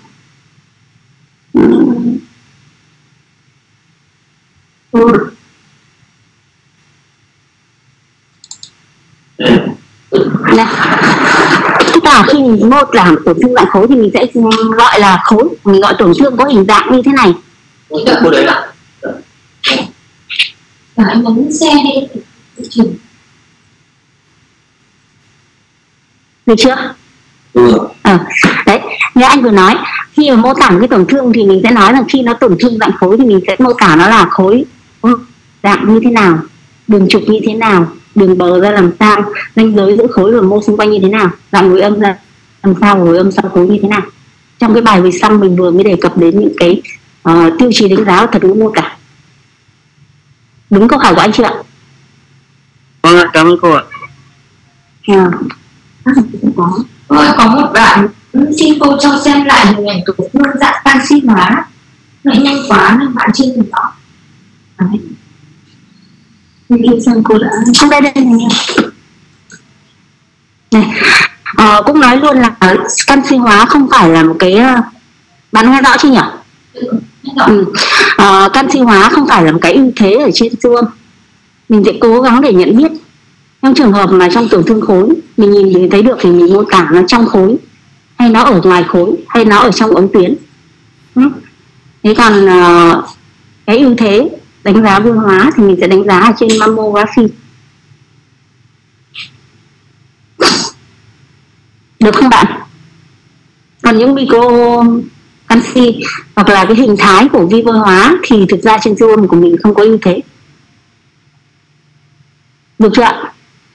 Ừ. Này. Tức là khi mình mô tả tổn thương dạng khối thì mình sẽ gọi là khối, mình gọi tổn thương có hình dạng như thế này. Cô đấy ạ. Anh muốn xe đi. Được chưa? Ừ. À, đấy, như anh vừa nói, khi mà mô tả cái tổn thương thì mình sẽ nói là khi nó tổn thương dạng khối thì mình sẽ mô tả nó là khối dạng như thế nào, đường trục như thế nào, đường bờ ra làm sao, ranh giới giữa khối và mô xung quanh như thế nào, dạng hồi âm ra làm sao, hồi âm sau khối như thế nào. Trong cái bài vừa xong mình vừa mới đề cập đến những cái uh, tiêu chí đánh giá thật đúng mô tả. Đúng câu hỏi của anh chưa ạ? Vâng ạ, cảm ơn cô ạ. À. Có. Rồi, có một bạn xin cô cho xem lại hình ảnh tổn thương dạng canxi hóa. Nó nhanh quá nên bạn chưa từng rõ. Đấy. Mình xem cô đã. Không, đây đây này. Này. Ờ, cũng nói luôn là canxi hóa không phải là một cái, bạn nghe rõ chưa nhỉ? Ừ. Uh, canxi hóa không phải là một cái ưu thế ở trên siêu âm. Mình sẽ cố gắng để nhận biết. Trong trường hợp mà trong tổn thương khối mình nhìn mình thấy được thì mình mô tả nó trong khối, hay nó ở ngoài khối, hay nó ở trong ống tuyến. Ừ. Thế còn uh, cái ưu thế đánh giá viêm hóa thì mình sẽ đánh giá ở trên mammography. Được không bạn? Còn những micro canxi hoặc là cái hình thái của vi vôi hóa thì thực ra trên siêu âm của mình không có ưu thế. Được chưa ạ?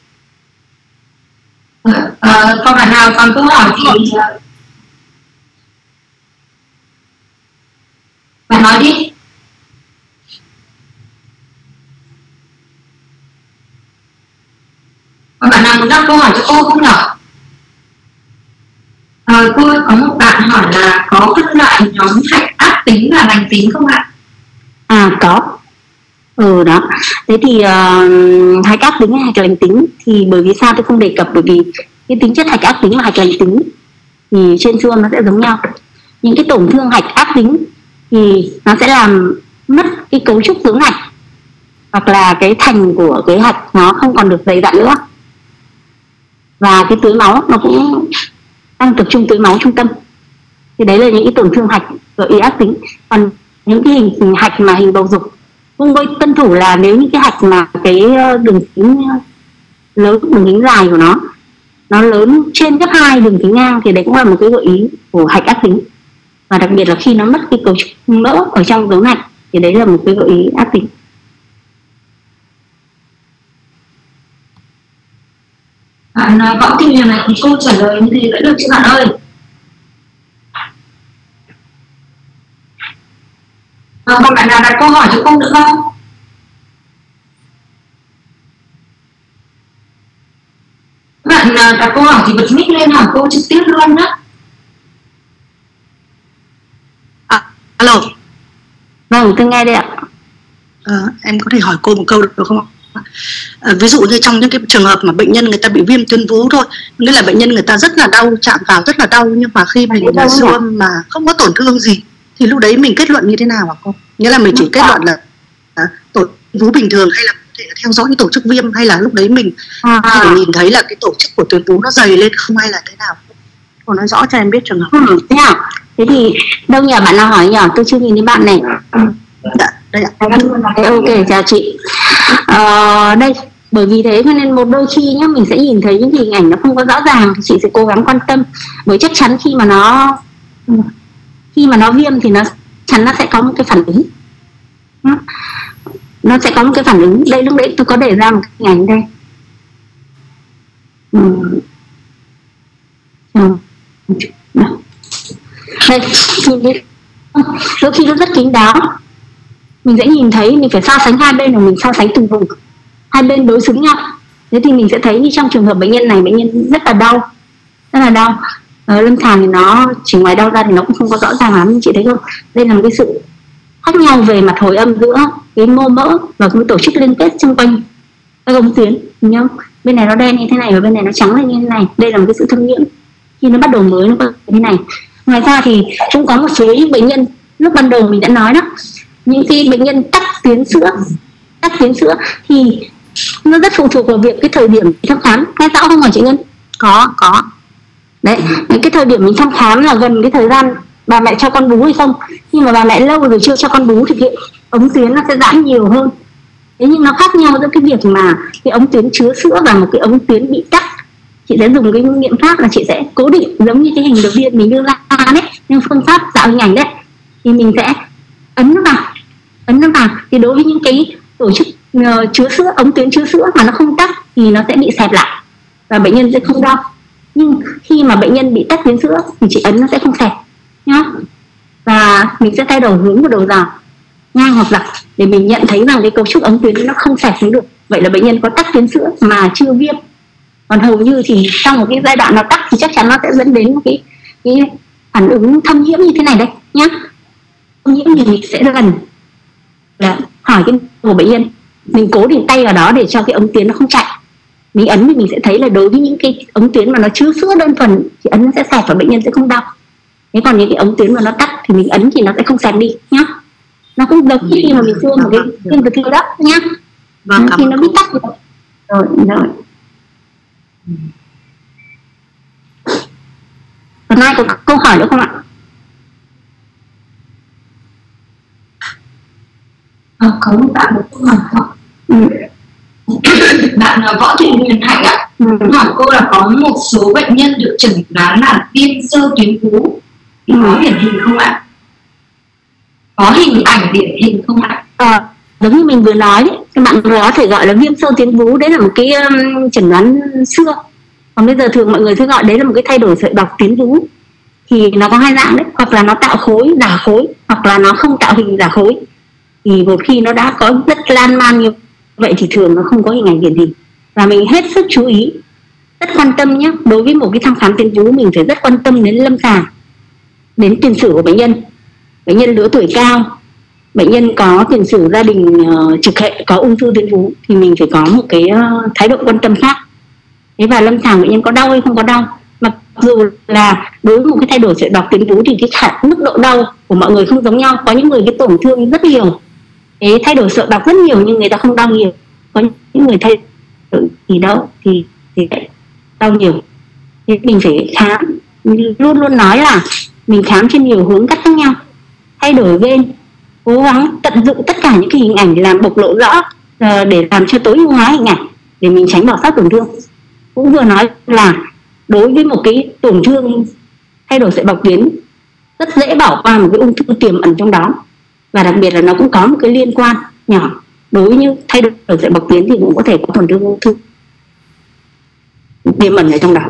À, còn bạn nào còn câu hỏi thì bạn nói đi. Còn bạn nào muốn đặt câu hỏi cho cô không nhỉ? À, cô ơi, có một bạn hỏi là có phân loại nhóm hạch ác tính và lành tính không ạ? À có. Ừ đó. Thế thì uh, hạch ác tính hay hạch lành tính thì bởi vì sao tôi không đề cập, bởi vì cái tính chất hạch ác tính và hạch lành tính thì trên siêu âm nó sẽ giống nhau. Những cái tổn thương hạch ác tính thì nó sẽ làm mất cái cấu trúc dưỡng hạch, hoặc là cái thành của cái hạch nó không còn được dày dặn nữa, và cái tưới máu nó cũng đang tập trung tưới máu trung tâm. Thì đấy là những cái tổn thương hạch gợi ý ác tính. Còn những cái hình, hình hạch mà hình bầu dục cũng với tuân thủ là nếu những cái hạch mà cái đường kính lớn, đường kính dài của nó nó lớn trên gấp hai đường kính ngang thì đấy cũng là một cái gợi ý của hạch ác tính. Và đặc biệt là khi nó mất cái cấu trúc mỡ ở trong dấu hạch thì đấy là một cái gợi ý ác tính. Bạn Võ Thị Huyền này thì cô trả lời như thế đã được chứ bạn ơi? À, còn bạn nào đặt câu hỏi cho cô nữa không? Bạn đặt câu hỏi thì bật mic lên hỏi cô trực tiếp luôn đó. À, alo. Vâng, tôi nghe đây ạ. À, em có thể hỏi cô một câu được không ạ? À, ví dụ như trong những cái trường hợp mà bệnh nhân người ta bị viêm tuyến vú thôi, nghĩa là bệnh nhân người ta rất là đau, chạm vào rất là đau, nhưng mà khi mình siêu âm mà không có tổn thương gì thì lúc đấy mình kết luận như thế nào hả cô? Nghĩa là mình chỉ kết luận là à, tổn vú bình thường, hay là thể theo dõi cái tổ chức viêm, hay là lúc đấy mình à. có thể nhìn thấy là cái tổ chức của tuyến vú nó dày lên không, hay là thế nào? Cô nói rõ cho em biết trường hợp. Ừ, thế nào? Thế thì đâu nhờ bạn nào hỏi nhỉ? Tôi chưa nhìn thấy bạn này. Dạ, đây ạ. Ok, chào chị. À, đây, bởi vì thế cho nên một đôi khi nhá, mình sẽ nhìn thấy những hình ảnh nó không có rõ ràng thì chị sẽ cố gắng quan tâm. Bởi chắc chắn khi mà nó khi mà nó viêm thì nó chắn nó sẽ có một cái phản ứng. Nó sẽ có một cái phản ứng. Đây lúc đấy tôi có để ra một cái hình ảnh đây. Ừ. Ừ. Đây, đôi khi nó rất kín đáo, mình sẽ nhìn thấy, mình phải so sánh hai bên, rồi mình so sánh từng vùng, hai bên đối xứng nhau. Thế thì mình sẽ thấy như trong trường hợp bệnh nhân này, bệnh nhân rất là đau, rất là đau. Ở lâm sàng thì nó chỉ ngoài đau ra thì nó cũng không có rõ ràng lắm, chị thấy không? Đây là một cái sự khác nhau về mặt hồi âm giữa cái mô mỡ và cái tổ chức liên kết xung quanh các ống tuyến, đúng không? Bên này nó đen như thế này và bên này nó trắng lên như thế này. Đây là một cái sự thâm nhiễm khi nó bắt đầu mới nó như thế này. Ngoài ra thì cũng có một số những bệnh nhân lúc ban đầu mình đã nói đó, những khi bệnh nhân tắc tuyến sữa, tắc tuyến sữa thì nó rất phụ thuộc vào việc cái thời điểm thăm khám. Nghe rõ không hả chị Ngân? Có, có. Đấy, cái thời điểm mình thăm khám là gần cái thời gian bà mẹ cho con bú hay không. Nhưng mà bà mẹ lâu rồi chưa cho con bú thì cái ống tuyến nó sẽ giãn nhiều hơn. Thế nhưng nó khác nhau giữa cái việc mà cái ống tuyến chứa sữa và một cái ống tuyến bị tắc. Chị sẽ dùng cái nghiệm pháp là chị sẽ cố định giống như cái hình đầu tiên mình đưa ra đấy, nhưng phương pháp tạo hình ảnh đấy thì mình sẽ ấn nó vào, ấn nó vào thì đối với những cái tổ chức uh, chứa sữa, ống tuyến chứa sữa mà nó không tắc thì nó sẽ bị xẹp lại và bệnh nhân sẽ không đau. Nhưng khi mà bệnh nhân bị tắc tuyến sữa thì chị ấn nó sẽ không xẹp nhá, và mình sẽ thay đổi hướng của đầu giò ngang hoặc dọc để mình nhận thấy rằng cái cấu trúc ống tuyến nó không xẹp xuống được. Vậy là bệnh nhân có tắc tuyến sữa mà chưa viêm. Còn hầu như thì trong một cái giai đoạn nó tắc thì chắc chắn nó sẽ dẫn đến một cái, cái phản ứng thâm nhiễm như thế này đây nhá. Thâm nhiễm thì mình sẽ gần là hỏi cái của bệnh nhân, mình cố định tay vào đó để cho cái ống tuyến nó không chạy. Mình ấn thì mình sẽ thấy là đối với những cái ống tuyến mà nó chứa sữa đơn thuần thì ấn nó sẽ xẹp và bệnh nhân sẽ không đau. Thế còn những cái ống tuyến mà nó tắc thì mình ấn thì nó sẽ không xẹp đi nhá. Nó cũng giống như khi mà mình xưa một cái viên vật kia đó nhá. Vâng, khi nó bị tắc rồi. Rồi, rồi. Còn ai có câu hỏi nữa không ạ? À, có một bạn một câu hỏi không? Ừ. Bạn uh, Võ Thị Huyền Hạnh ạ. Ừ. Hỏi cô là có một số bệnh nhân được chẩn đoán là viêm xơ tuyến vú thì có điển hình không ạ? Có hình ảnh điển hình không ạ? À, giống như mình vừa nói đấy, các bạn có thể gọi là viêm xơ tuyến vú, đấy là một cái um, chẩn đoán xưa. Còn bây giờ thường mọi người sẽ gọi đấy là một cái thay đổi sợi bọc tuyến vú. Thì nó có hai dạng đấy, hoặc là nó tạo khối, giả khối, hoặc là nó không tạo hình giả khối. Thì một khi nó đã có rất lan man như vậy thì thường nó không có hình ảnh điển hình. Và mình hết sức chú ý, rất quan tâm nhé. Đối với một cái thăm khám tuyến vú mình phải rất quan tâm đến lâm sàng, đến tiền sử của bệnh nhân. Bệnh nhân lứa tuổi cao, bệnh nhân có tiền sử gia đình uh, trực hệ có ung thư tuyến vú thì mình phải có một cái uh, thái độ quan tâm khác. Thế và lâm sàng bệnh nhân có đau hay không có đau. Mặc dù là đối với một cái thay đổi sợi bọc tuyến vú thì cái khả mức độ đau của mọi người không giống nhau. Có những người cái tổn thương rất nhiều, cái thay đổi sợi bọc rất nhiều nhưng người ta không đau nhiều. Có những người thay đổi thì đau thì thì đau nhiều. Thế mình phải khám, mình luôn luôn nói là mình khám trên nhiều hướng cắt khác nhau, thay đổi gen, cố gắng tận dụng tất cả những cái hình ảnh làm bộc lộ rõ để làm cho tối ưu hóa hình ảnh để mình tránh bỏ sót tổn thương. Cũng vừa nói là đối với một cái tổn thương thay đổi sợi bọc tuyến rất dễ bỏ qua một cái ung thư tiềm ẩn trong đó, và đặc biệt là nó cũng có một cái liên quan nhỏ. Đối với như thay đổi sợi bọc tuyến thì cũng có thể có tổn thương ung thư tiềm ẩn ở trong đó.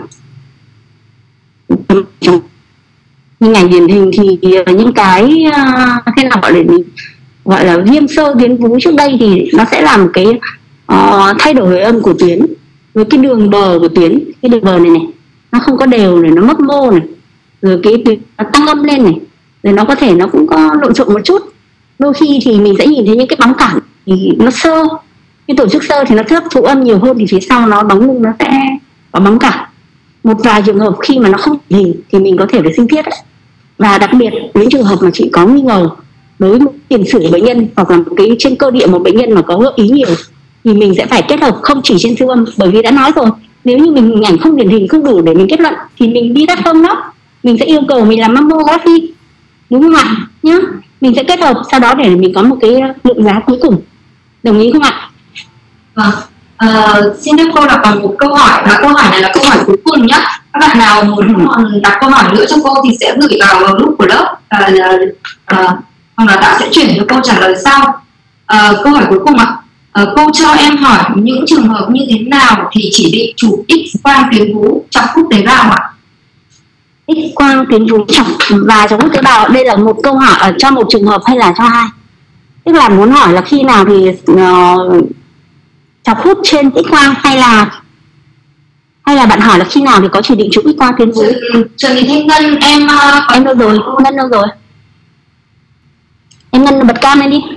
Trong hình ảnh điển hình thì những cái thế nào gọi là gọi là viêm xơ tuyến vú trước đây thì nó sẽ làm cái uh, thay đổi hồi âm của tuyến, với cái đường bờ của tuyến, cái đường bờ này này nó không có đều này, nó mấp mô này, rồi cái tuyến nó tăng âm lên này, rồi nó có thể nó cũng có lộn xộn một chút. Đôi khi thì mình sẽ nhìn thấy những cái bóng cản thì nó sơ, cái tổ chức sơ thì nó thấp thụ âm nhiều hơn thì phía sau nó bóng lưng nó sẽ có bóng cản. Một vài trường hợp khi mà nó không hình thì mình có thể phải sinh thiết ấy. Và đặc biệt những trường hợp mà chị có nghi ngờ đối với tiền sử bệnh nhân hoặc là một cái trên cơ địa một bệnh nhân mà có gợi ý nhiều thì mình sẽ phải kết hợp không chỉ trên siêu âm, bởi vì đã nói rồi nếu như mình hình ảnh không điển hình không đủ để mình kết luận thì mình đi đắt không đó, mình sẽ yêu cầu mình làm mammography, đúng không ạ nhá, mình sẽ kết hợp sau đó để mình có một cái lượng giá cuối cùng. Đồng ý không ạ? Vâng. Uh, xin thưa cô là còn một câu hỏi, và câu hỏi này là câu hỏi cuối cùng nhé. Các bạn nào muốn đặt câu hỏi nữa cho cô thì sẽ gửi vào group của lớp, uh, uh, hoặc là đạo sẽ chuyển cho câu trả lời sau. Uh, câu hỏi cuối cùng ạ. Uh, cô cho em hỏi những trường hợp như thế nào thì chỉ định chụp X quang tuyến vú chọc hút tế bào ạ? X quang tuyến vú chọc và chọc hút tế bào, đây là một câu hỏi ở cho một trường hợp hay là cho hai? Tức là muốn hỏi là khi nào thì uh, chọc hút trên X quang hay là hay là bạn hỏi là khi nào thì có chỉ định chụp X quang tuyến vú? Trần Thị Thanh Ngân, em uh, em đâu rồi? Ngân đâu rồi? Em Ngân bật cam lên đi.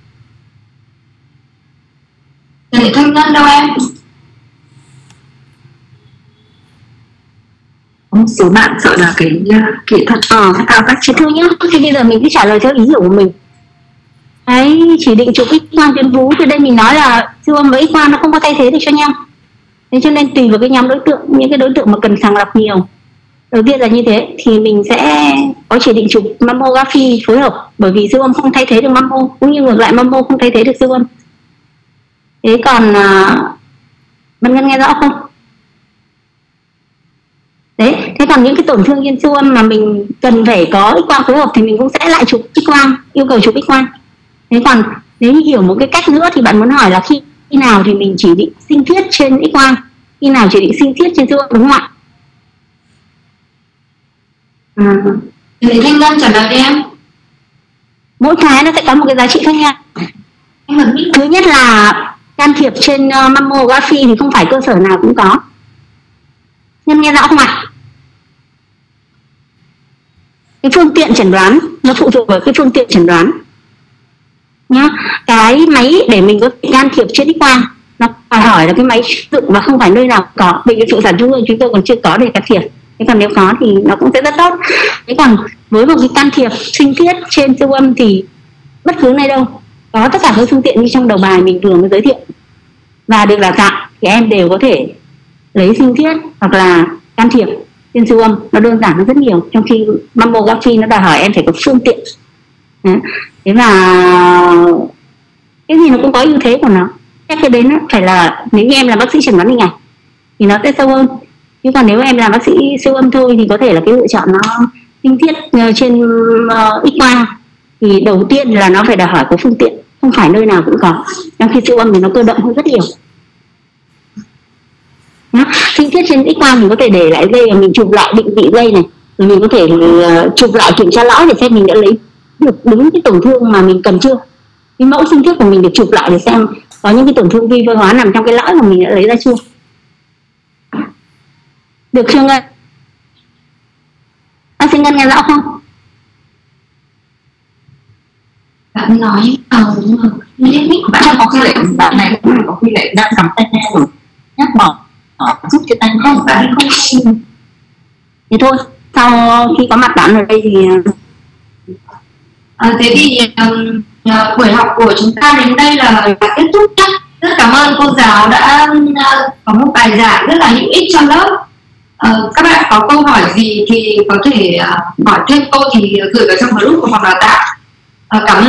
Trần Thị Thanh Ngân đâu em? Một số bạn sợ là cái uh, kỹ thuật ờ à, các chị thương nhá. Thì bây giờ mình cứ trả lời theo ý hiểu của mình. Đấy, chỉ định chụp X quang tuyến vú thì đây mình nói là siêu âm với X quang nó không có thay thế được cho nhau. Thế cho nên tùy vào cái nhóm đối tượng, những cái đối tượng mà cần sàng lọc nhiều, đầu tiên là như thế thì mình sẽ có chỉ định chụp mammography phối hợp, bởi vì siêu âm không thay thế được mammo, cũng như ngược lại mammo không thay thế được siêu âm. Thế còn bạn Ngân nghe rõ không? Đấy, thế còn những cái tổn thương trên siêu âm mà mình cần phải có X quang phối hợp thì mình cũng sẽ lại chụp X quang, yêu cầu chụp X quang. Thế còn nếu như hiểu một cái cách nữa thì bạn muốn hỏi là khi, khi nào thì mình chỉ định sinh thiết trên X quang, khi nào chỉ định sinh thiết trên siêu âm, đúng không ạ? À, để Thanh Ngân trả lời đi em. Mỗi cái nó sẽ có một cái giá trị khác nhau. Thứ nhất là can thiệp trên uh, mammography thì không phải cơ sở nào cũng có. Nhân nghe rõ không ạ? Cái phương tiện chẩn đoán nó phụ thuộc vào cái phương tiện chẩn đoán nhá. Cái máy để mình có thể can thiệp trên X quang nó phải hỏi là cái máy dựng và không phải nơi nào có. Bệnh viện Phụ sản Trung ương chúng tôi còn chưa có để can thiệp. Thế còn nếu có thì nó cũng sẽ rất tốt. Thế còn với một cái can thiệp sinh thiết trên siêu âm thì bất cứ nơi đâu có tất cả các phương tiện như trong đầu bài mình vừa mới giới thiệu và được đào tạo thì em đều có thể lấy sinh thiết hoặc là can thiệp trên siêu âm, nó đơn giản hơn rất nhiều, trong khi mammography nó đòi hỏi em phải có phương tiện. Thế và cái gì nó cũng có ưu thế của nó. Chắc cái đấy nó phải là nếu như em là bác sĩ chẩn đoán hình ảnh thì nó sẽ sâu hơn, chứ còn nếu em làm bác sĩ siêu âm thôi thì có thể là cái lựa chọn nó tinh khiết trên uh, X quang thì đầu tiên là nó phải đòi hỏi có phương tiện, không phải nơi nào cũng có, trong khi siêu âm thì nó cơ động hơn rất nhiều. Tinh khiết trên X quang mình có thể để lại dây và mình chụp lại định vị dây này, rồi mình có thể uh, chụp lại kiểm tra lõi để xem mình đã lấy được đúng cái tổn thương mà mình cần chưa. Cái mẫu sinh thiết của mình được chụp lại để xem có những cái tổn thương vi vôi hóa nằm trong cái lõi mà mình đã lấy ra chưa. Được chưa Ngân? Bác sĩ Ngân nghe rõ không? Bạn nói ờ đúng rồi, liên của bạn có khi lại bạn này có khi lại đang cầm tay nghe rồi nhắc bỏ giúp cho tay không, bạn không. Thì thôi, sau khi có mặt bạn ở đây thì à, thế thì um, uh, buổi học của chúng ta đến đây là kết thúc nhé. Rất cảm ơn cô giáo đã uh, có một bài giảng rất là hữu ích cho lớp. Uh, các bạn có câu hỏi gì thì có thể uh, hỏi thêm cô thì gửi vào trong group của phòng đào tạo. Uh, cảm ơn.